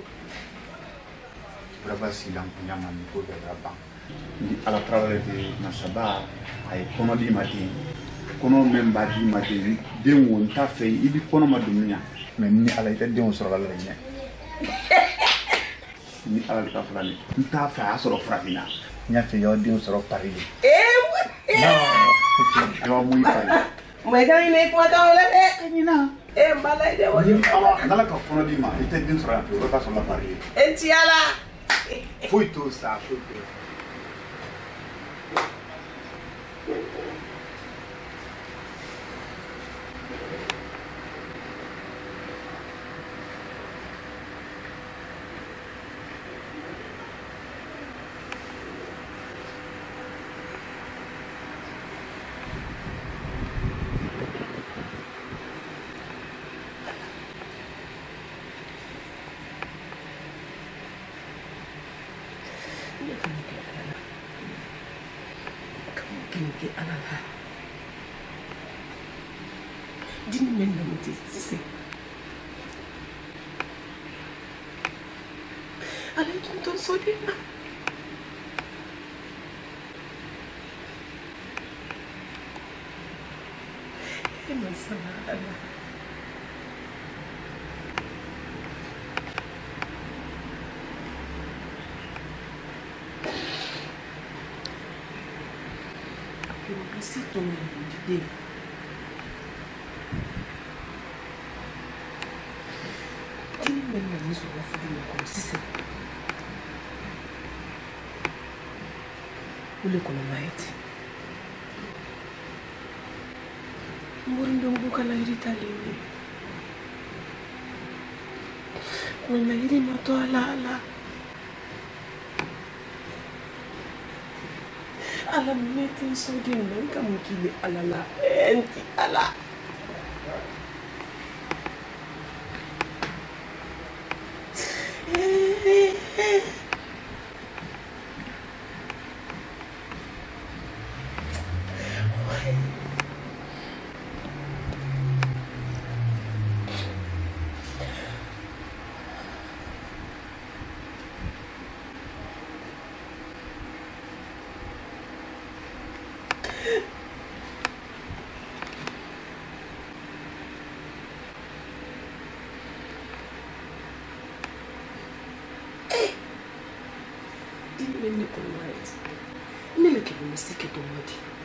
berapa silang penyaman ko berapa di ala tra di nasaba ay kono di mati kono memba di mati de won ta fe ibi kono madunya men ni ala ita de won soro la nya ni ala ta fulani nta fa asoro frafina nya fe yo de won soro pari eh no yo muy pari mai kan ne ko ta wala eh ni na eh mbala de wo ala nala ka kono di ma ita de soro la ka soro la pari en tiala foi tu sa foi tu ke alala dini men na muti sise ale tun ton so dina e man sana ala si ton idée dini men na muso wa fudu ko sise ule kono maiti murindo mbuka la irita lini kuna na iri mato ala ala ala metin so din nan ka mukili ala la enti ala Let me come right. Let me keep me sick at the body.